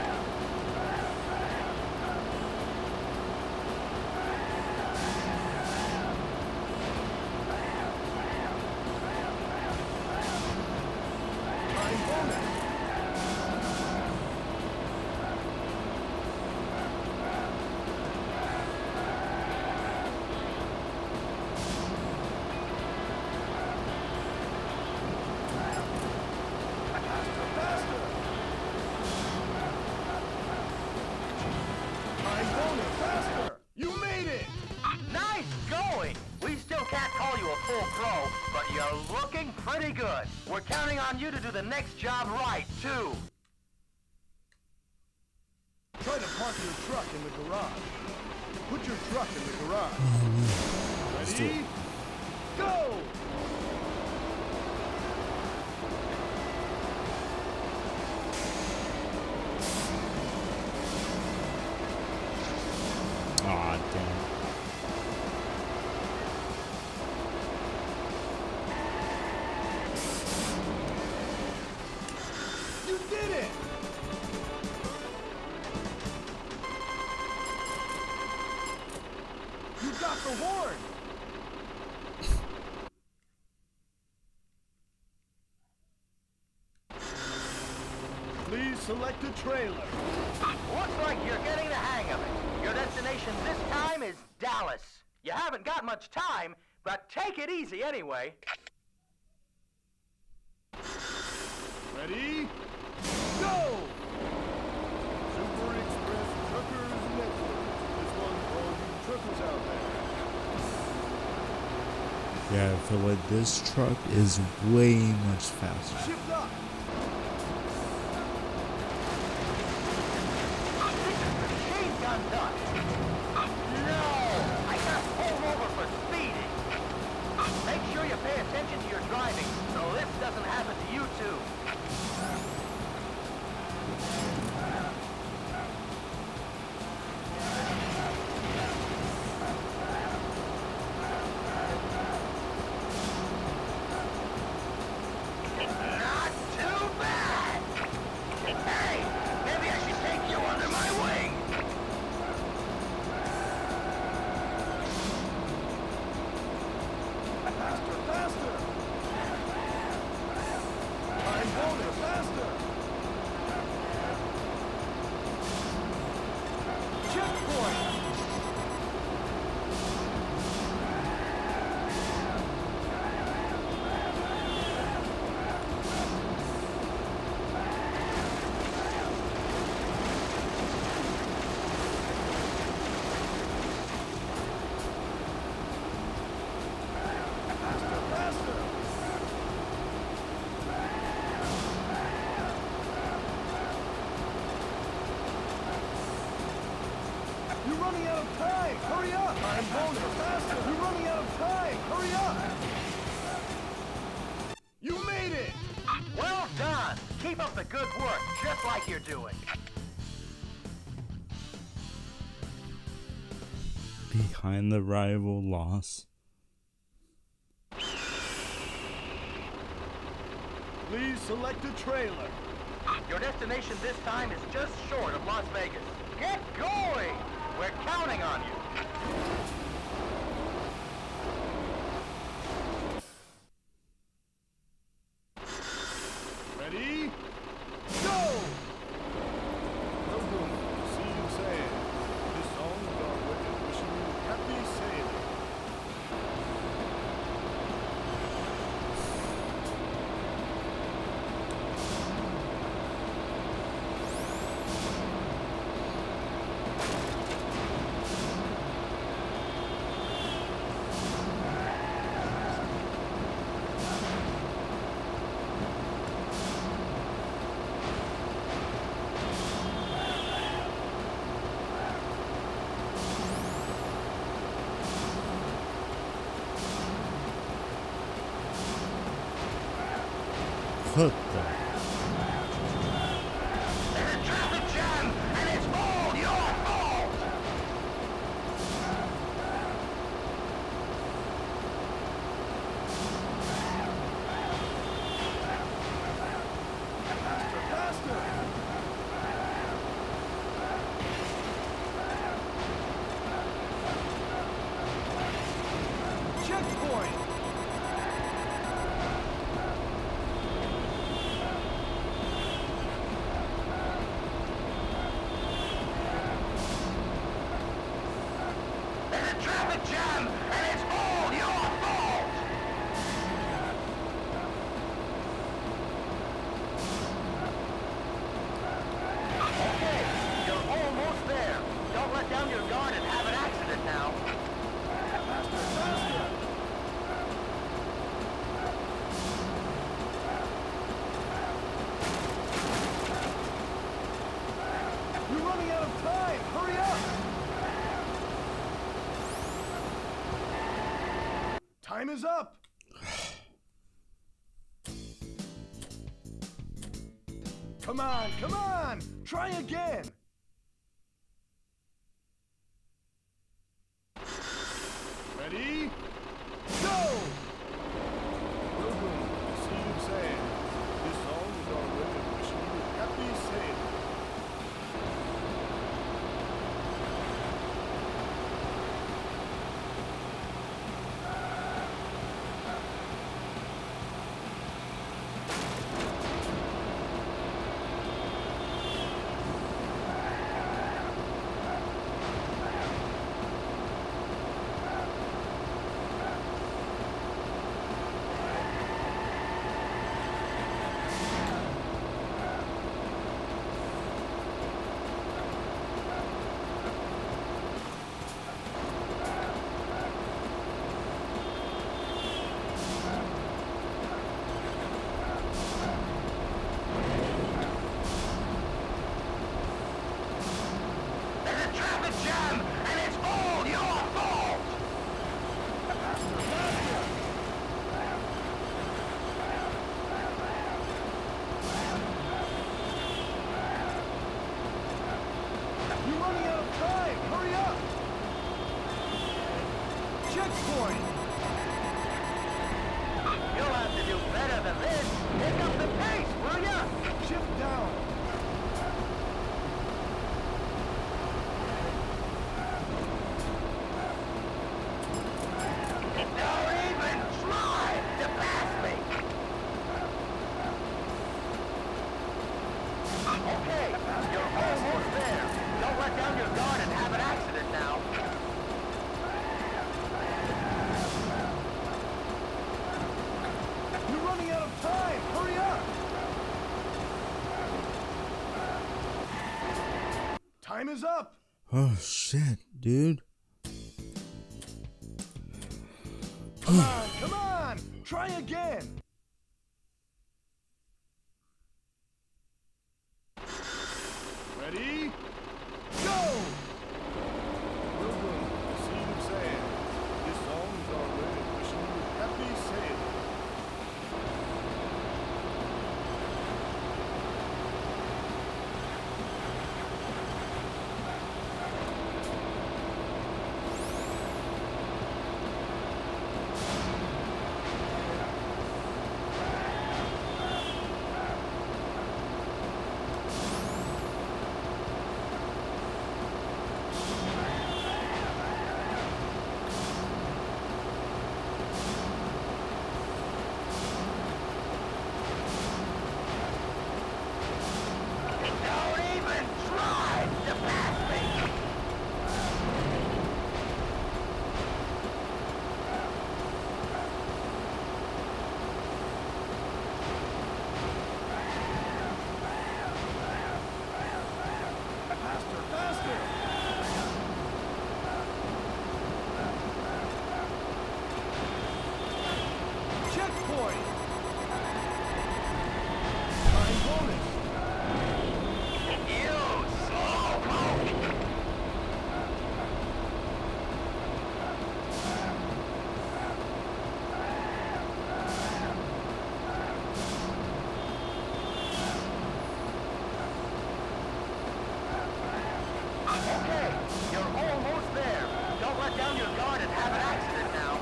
Time bonus! Faster! You made it! Nice going! We still can't call you a full pro, but you're looking pretty good. We're counting on you to do the next job right, too. Try to park your truck in the garage. Put your truck in the garage. Ready? Go! Aw, damn. You did it! You got the horn! Please select a trailer. Looks like you're getting the hang of it. Your destination this time is Dallas. You haven't got much time, but take it easy anyway. Ready? Go! Super Express Truckers Network. This one for all you truckers out there. Yeah, I feel like this truck is way much faster. Shift up! Machine gun done. No! I got pulled over for speeding. Make sure you pay attention to your driving so this doesn't happen to you too. Not too bad! Hey, maybe I should take you under my wing! Faster, faster! Time bonus, faster! Checkpoint! Faster, faster! You're running out of time! Hurry up! Time bonus, faster! You're running out of time! Hurry up! You made it! Well done! Keep up the good work, just like you're doing. Behind the rival loss. Please select a trailer. Your destination this time is just short of Las Vegas. Get going! We're counting on you. Ready? Go! Welcome to Sea and Sand. This song is our way of wishing you happy sailing. What the? There's a traffic jam, and it's all your fault! down your guard and have an accident now. Faster, faster! You're running out of time! Hurry up! Time is up! Come on, come on! Try again! Ready? Go! Welcome to the Sea of Sand. This song is our way of wishing you happy sailing. Checkpoint! You'll have to do better than this. Pick up the pace, will ya? Shift down! Don't even try to pass me! Okay, you're almost there. Don't let down your guard and have an accident now. You're running out of time! Hurry up! Time is up! Oh shit, dude. Come on, come on! Try again! Ready? Go! Welcome to the Sea of Sand. This song is our way of wishing you happy sailing. Don't even try to pass me! Faster, faster! Checkpoint! Time bonus! You slowpoke! Okay, you're almost there. Don't let down your guard and have an accident now.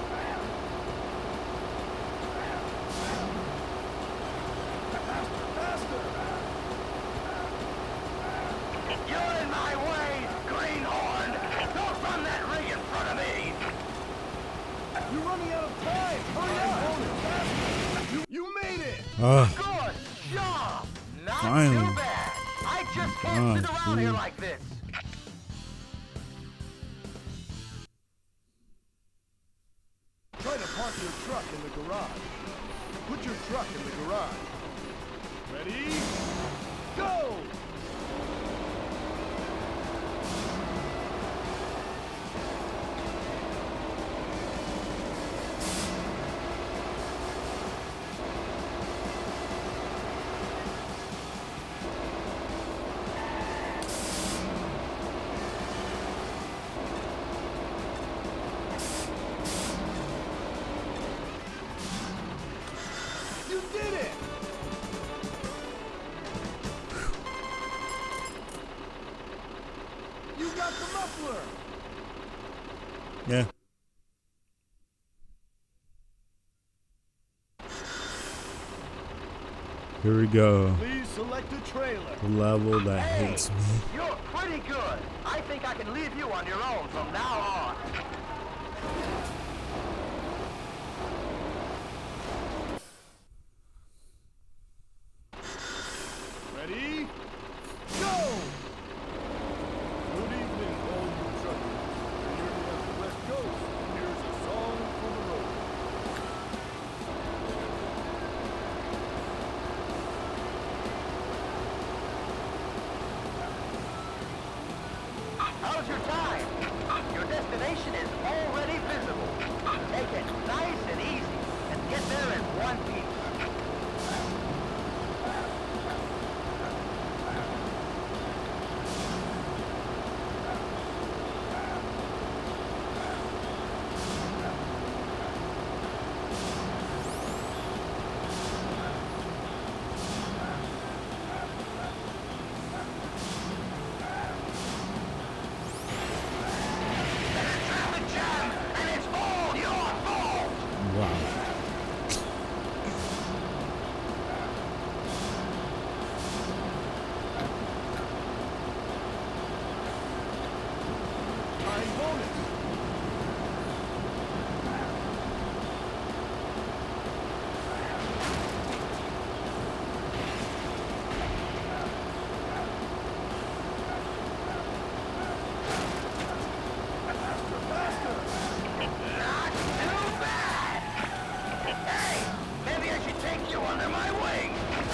Faster, faster! You're in my way, greenhorn! Don't run that ring in front of me! You're running out of time! Hurry up! Faster! You made it! Good job! Not Finally. too bad! I just can't sit around here dude. like this! Try to park your truck in the garage. Put your truck in the garage. Ready? Go! You did it! You got the muffler! Yeah. Here we go. Please select a trailer. The level that Hey, hits me. you're pretty good. I think I can leave you on your own from now on. Ready? Go! Good evening, all you truckers. You're nearly at the West Coast. Here's a song for the road. How's your time? Your destination is already visible. Take it nice and easy and get there in one piece. Traffic jam, and it's all your fault! Wow. Time bonus. Faster, faster! Not too bad! Hey, maybe I should take you under my wing!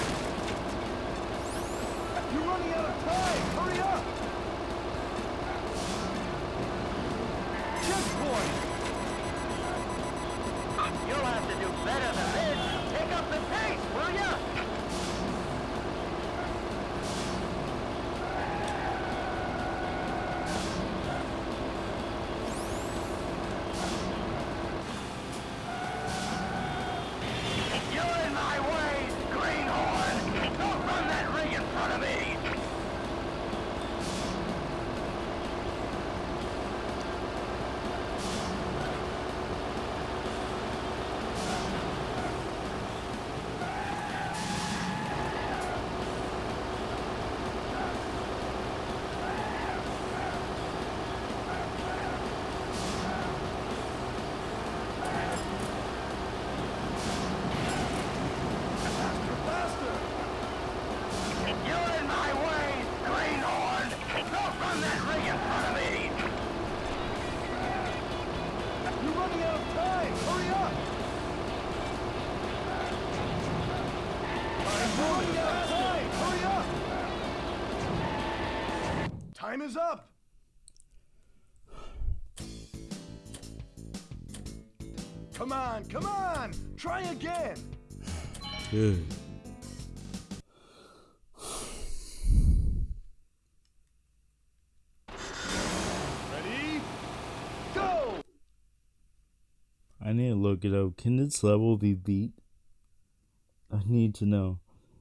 You're running out of time! Hurry up! Checkpoint! You'll have to do better than this. Take up the pace, will ya? You're in my way, greenhorn! Don't run that ring in front of me! Faster, faster! You're in my way, greenhorn! Don't run that ring in front of me! You're running out of time! Hurry up! You're running out of time! Hurry up! Time is up! Come on, come on! Try again! Dude. Ready? Go! I need to look it up. Can this level be beat? I need to know.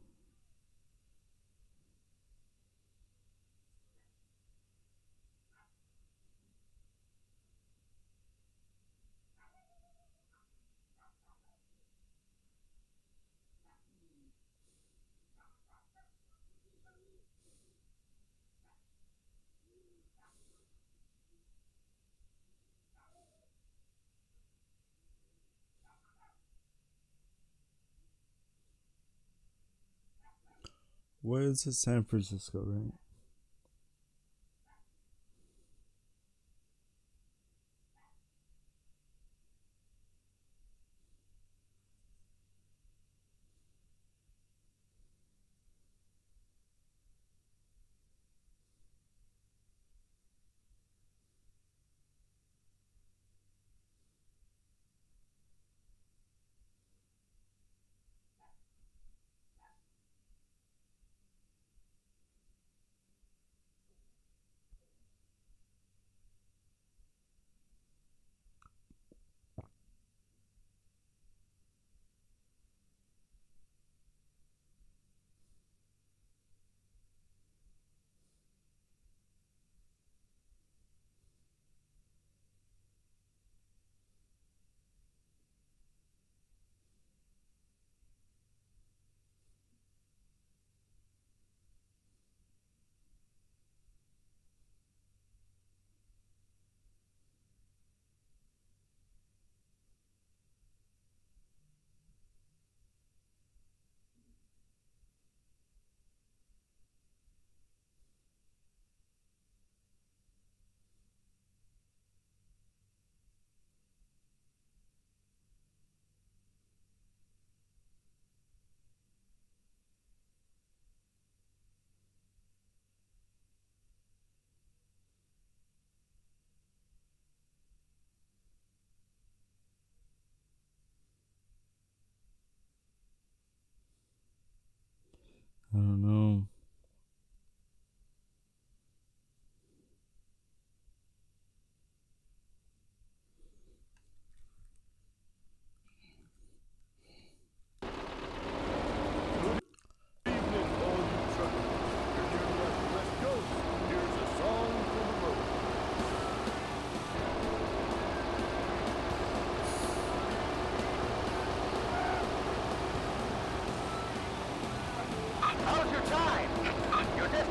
Where is it? San Francisco, right?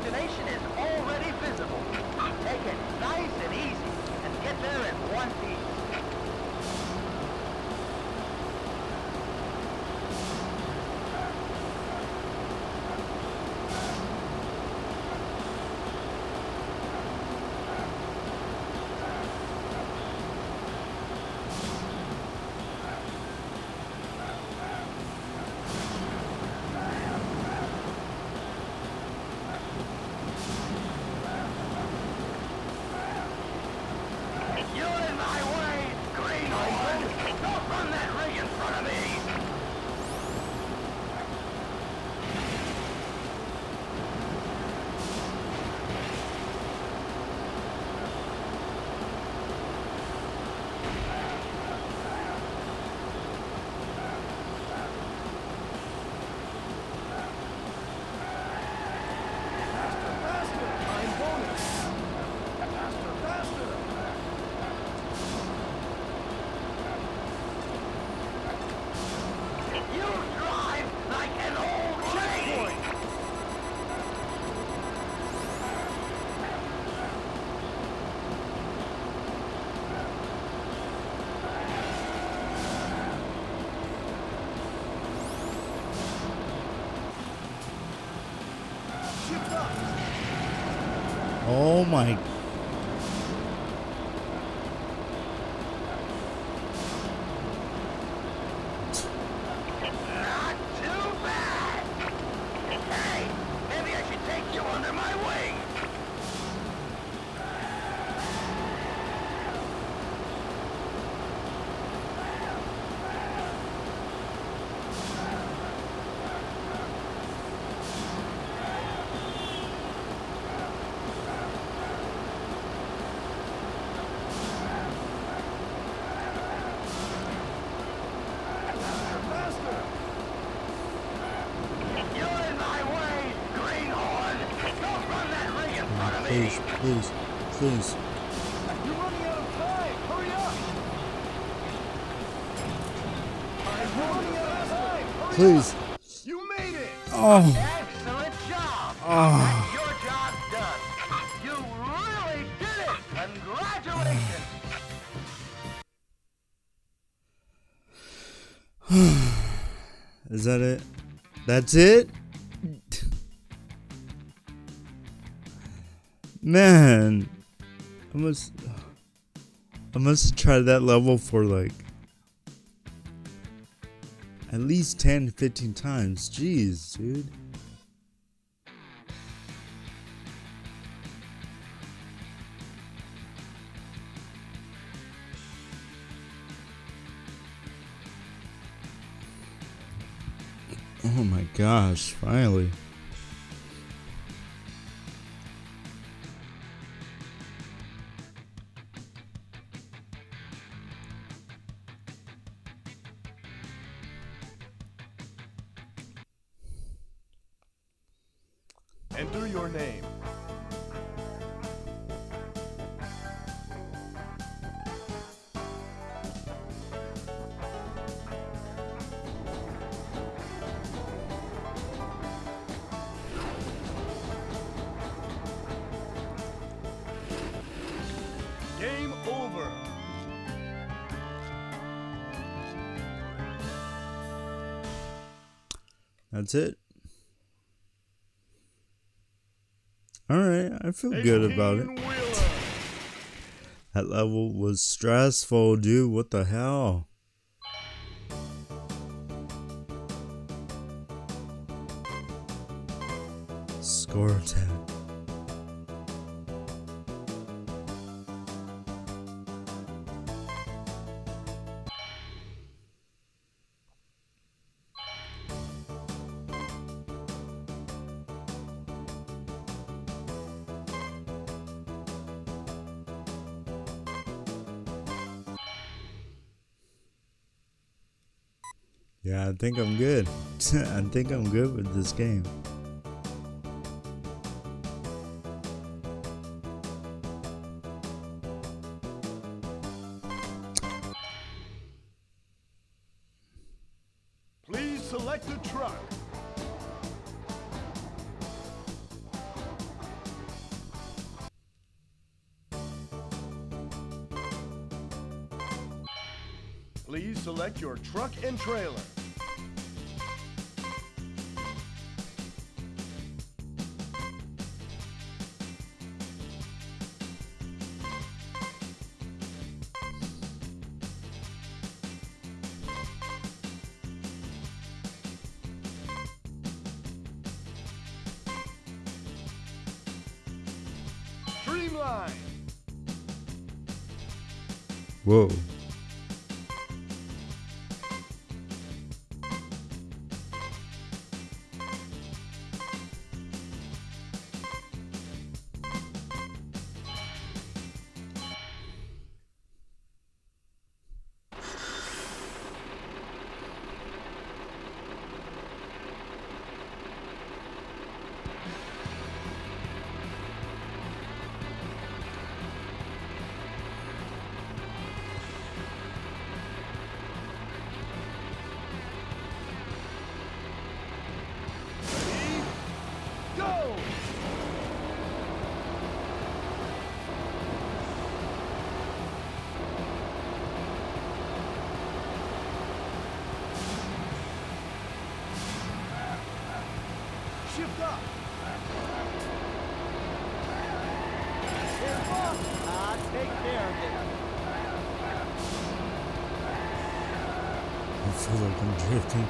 destination is already visible. Take it nice and easy and get there in one piece. Oh my. Not too bad. Hey, maybe I should take you under my wing. Please, please, please. You're running out of time. Hurry up. I'm running out of time. Hurry Please. up. You made it. Oh. Excellent job. Oh. Your job's done. You really did it. Congratulations. Is that it? That's it? Man, I must have tried that level for like at least 10 to 15 times. Jeez, dude. Oh my gosh, finally. Enter your name. Game over. That's it. Alright, I feel good about it. That level was stressful, dude. What the hell? Score attack. Yeah, I think I'm good. I think I'm good with this game. Please select a truck. select your truck and trailer. Streamline. Whoa. Go! Shift up. I'll take care of it. I feel like I'm drifting.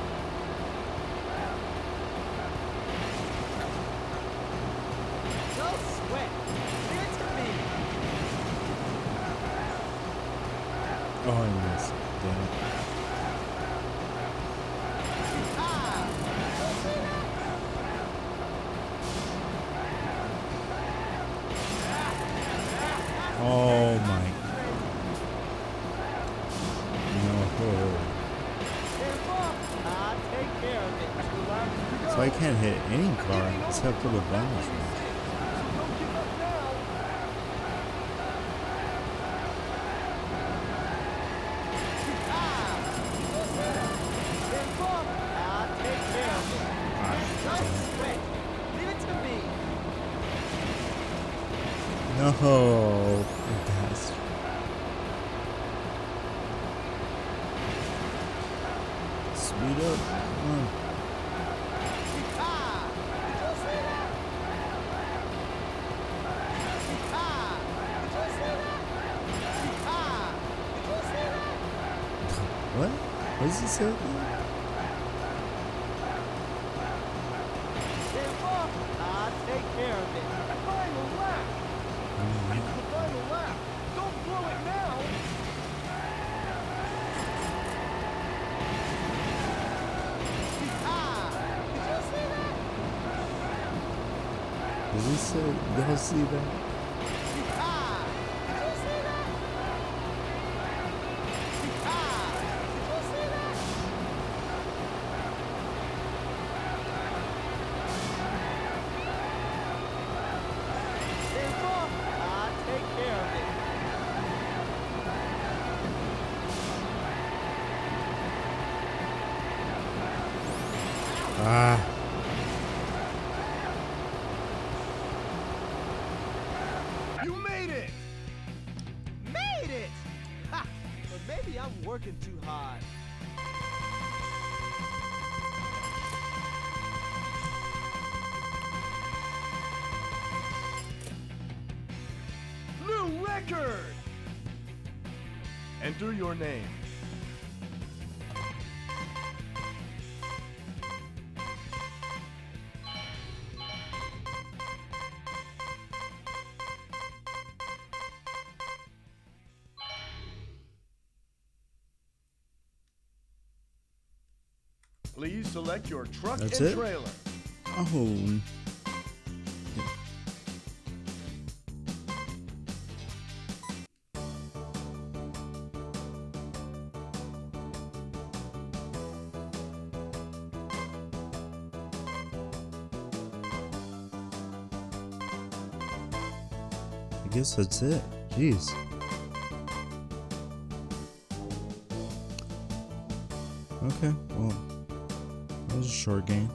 No sweat. Give it to me. Oh, I missed. Damn it. Ah! Don't say that. Oh my. No. I'll take care of it. So I can't hit any car except for the bonus one. So don't give up now. I'll take care of it. Ah, Don't sweat. Leave it to me. no. Bastard. Speed up. Come on. Ah! Did you see that? Ah! Did you see that? Ah! Did you see that? What? What does he say again? I'll take care of it. Final lap. It's the final lap. Don't blow it now. Ah! Did you see that? Does he say, y'all see that? Ah! Did you see that? Ah! Did you see that? I'll take care of it. Ah. You made it. Made it! Ha! But maybe I'm working too hard. New record. Enter your name. Please select your truck That's and it? trailer. Oh. I guess that's it. Jeez. Okay, well, that was a short game.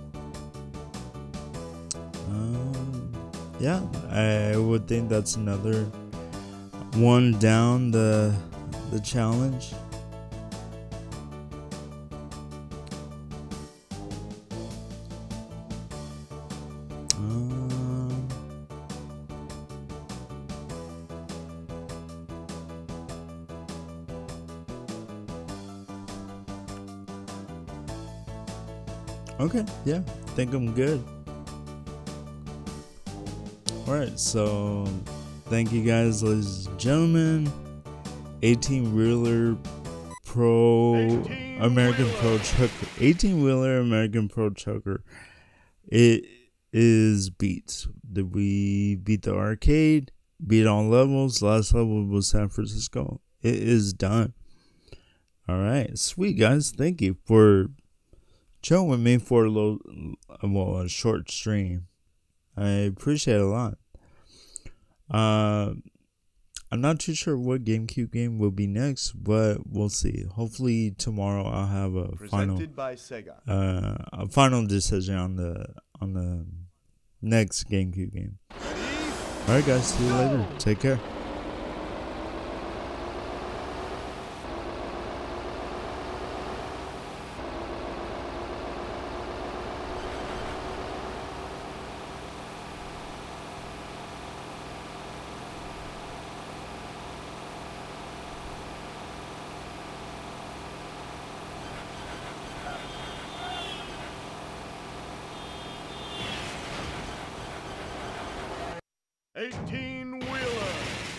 Yeah, I would think that's another one down the challenge. Okay, yeah, think I'm good. Alright, so thank you guys, ladies and gentlemen. 18 wheeler American Pro Trucker. 18 wheeler American Pro Trucker. It is beat. Did we beat the arcade? Beat all levels. Last level was San Francisco. It is done. Alright, sweet guys. Thank you for chilling with me for a short stream. I appreciate it a lot. I'm not too sure what GameCube game will be next, but we'll see. Hopefully tomorrow I'll have a final decision on the next GameCube game. All right, guys. See you later. Take care. Eighteen-wheeler.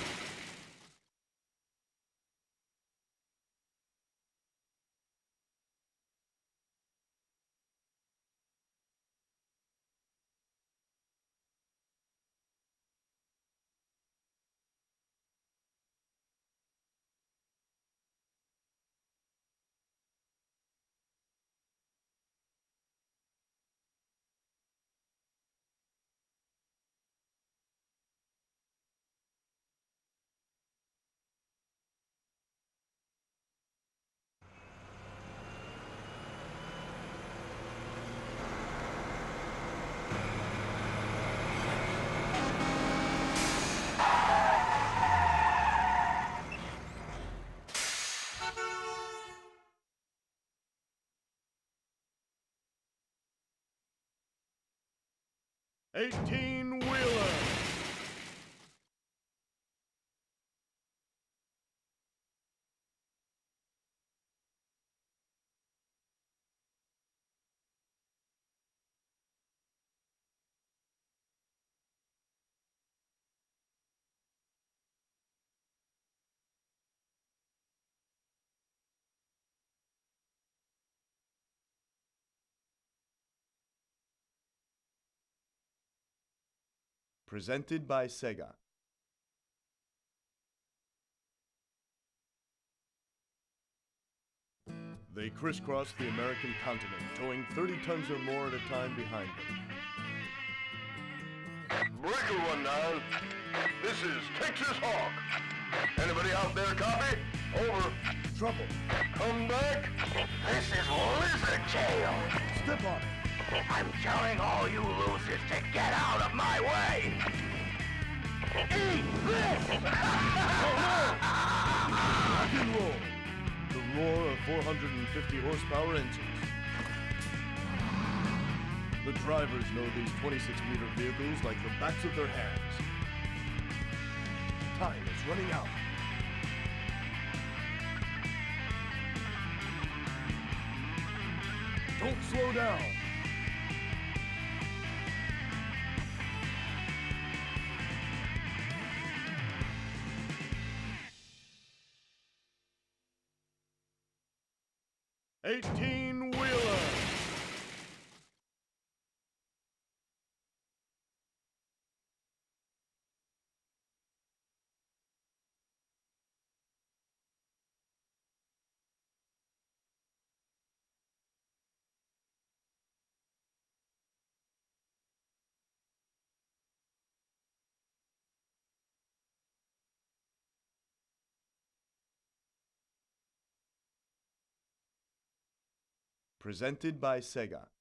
Eighteen-wheeler. Presented by Sega. They crisscross the American continent, towing 30 tons or more at a time behind them. Breaker 1-9. This is Texas Hawk. Anybody out there copy? Over. Trouble. Come back. This is Lizard Jail. Step on it. I'm telling all you losers to get out of my way. Eat this! Rock and roll. The roar of 450 horsepower engines. The drivers know these 26-meter vehicles like the backs of their hands. Time is running out. Don't slow down. Eighteen-wheeler. Presented by Sega.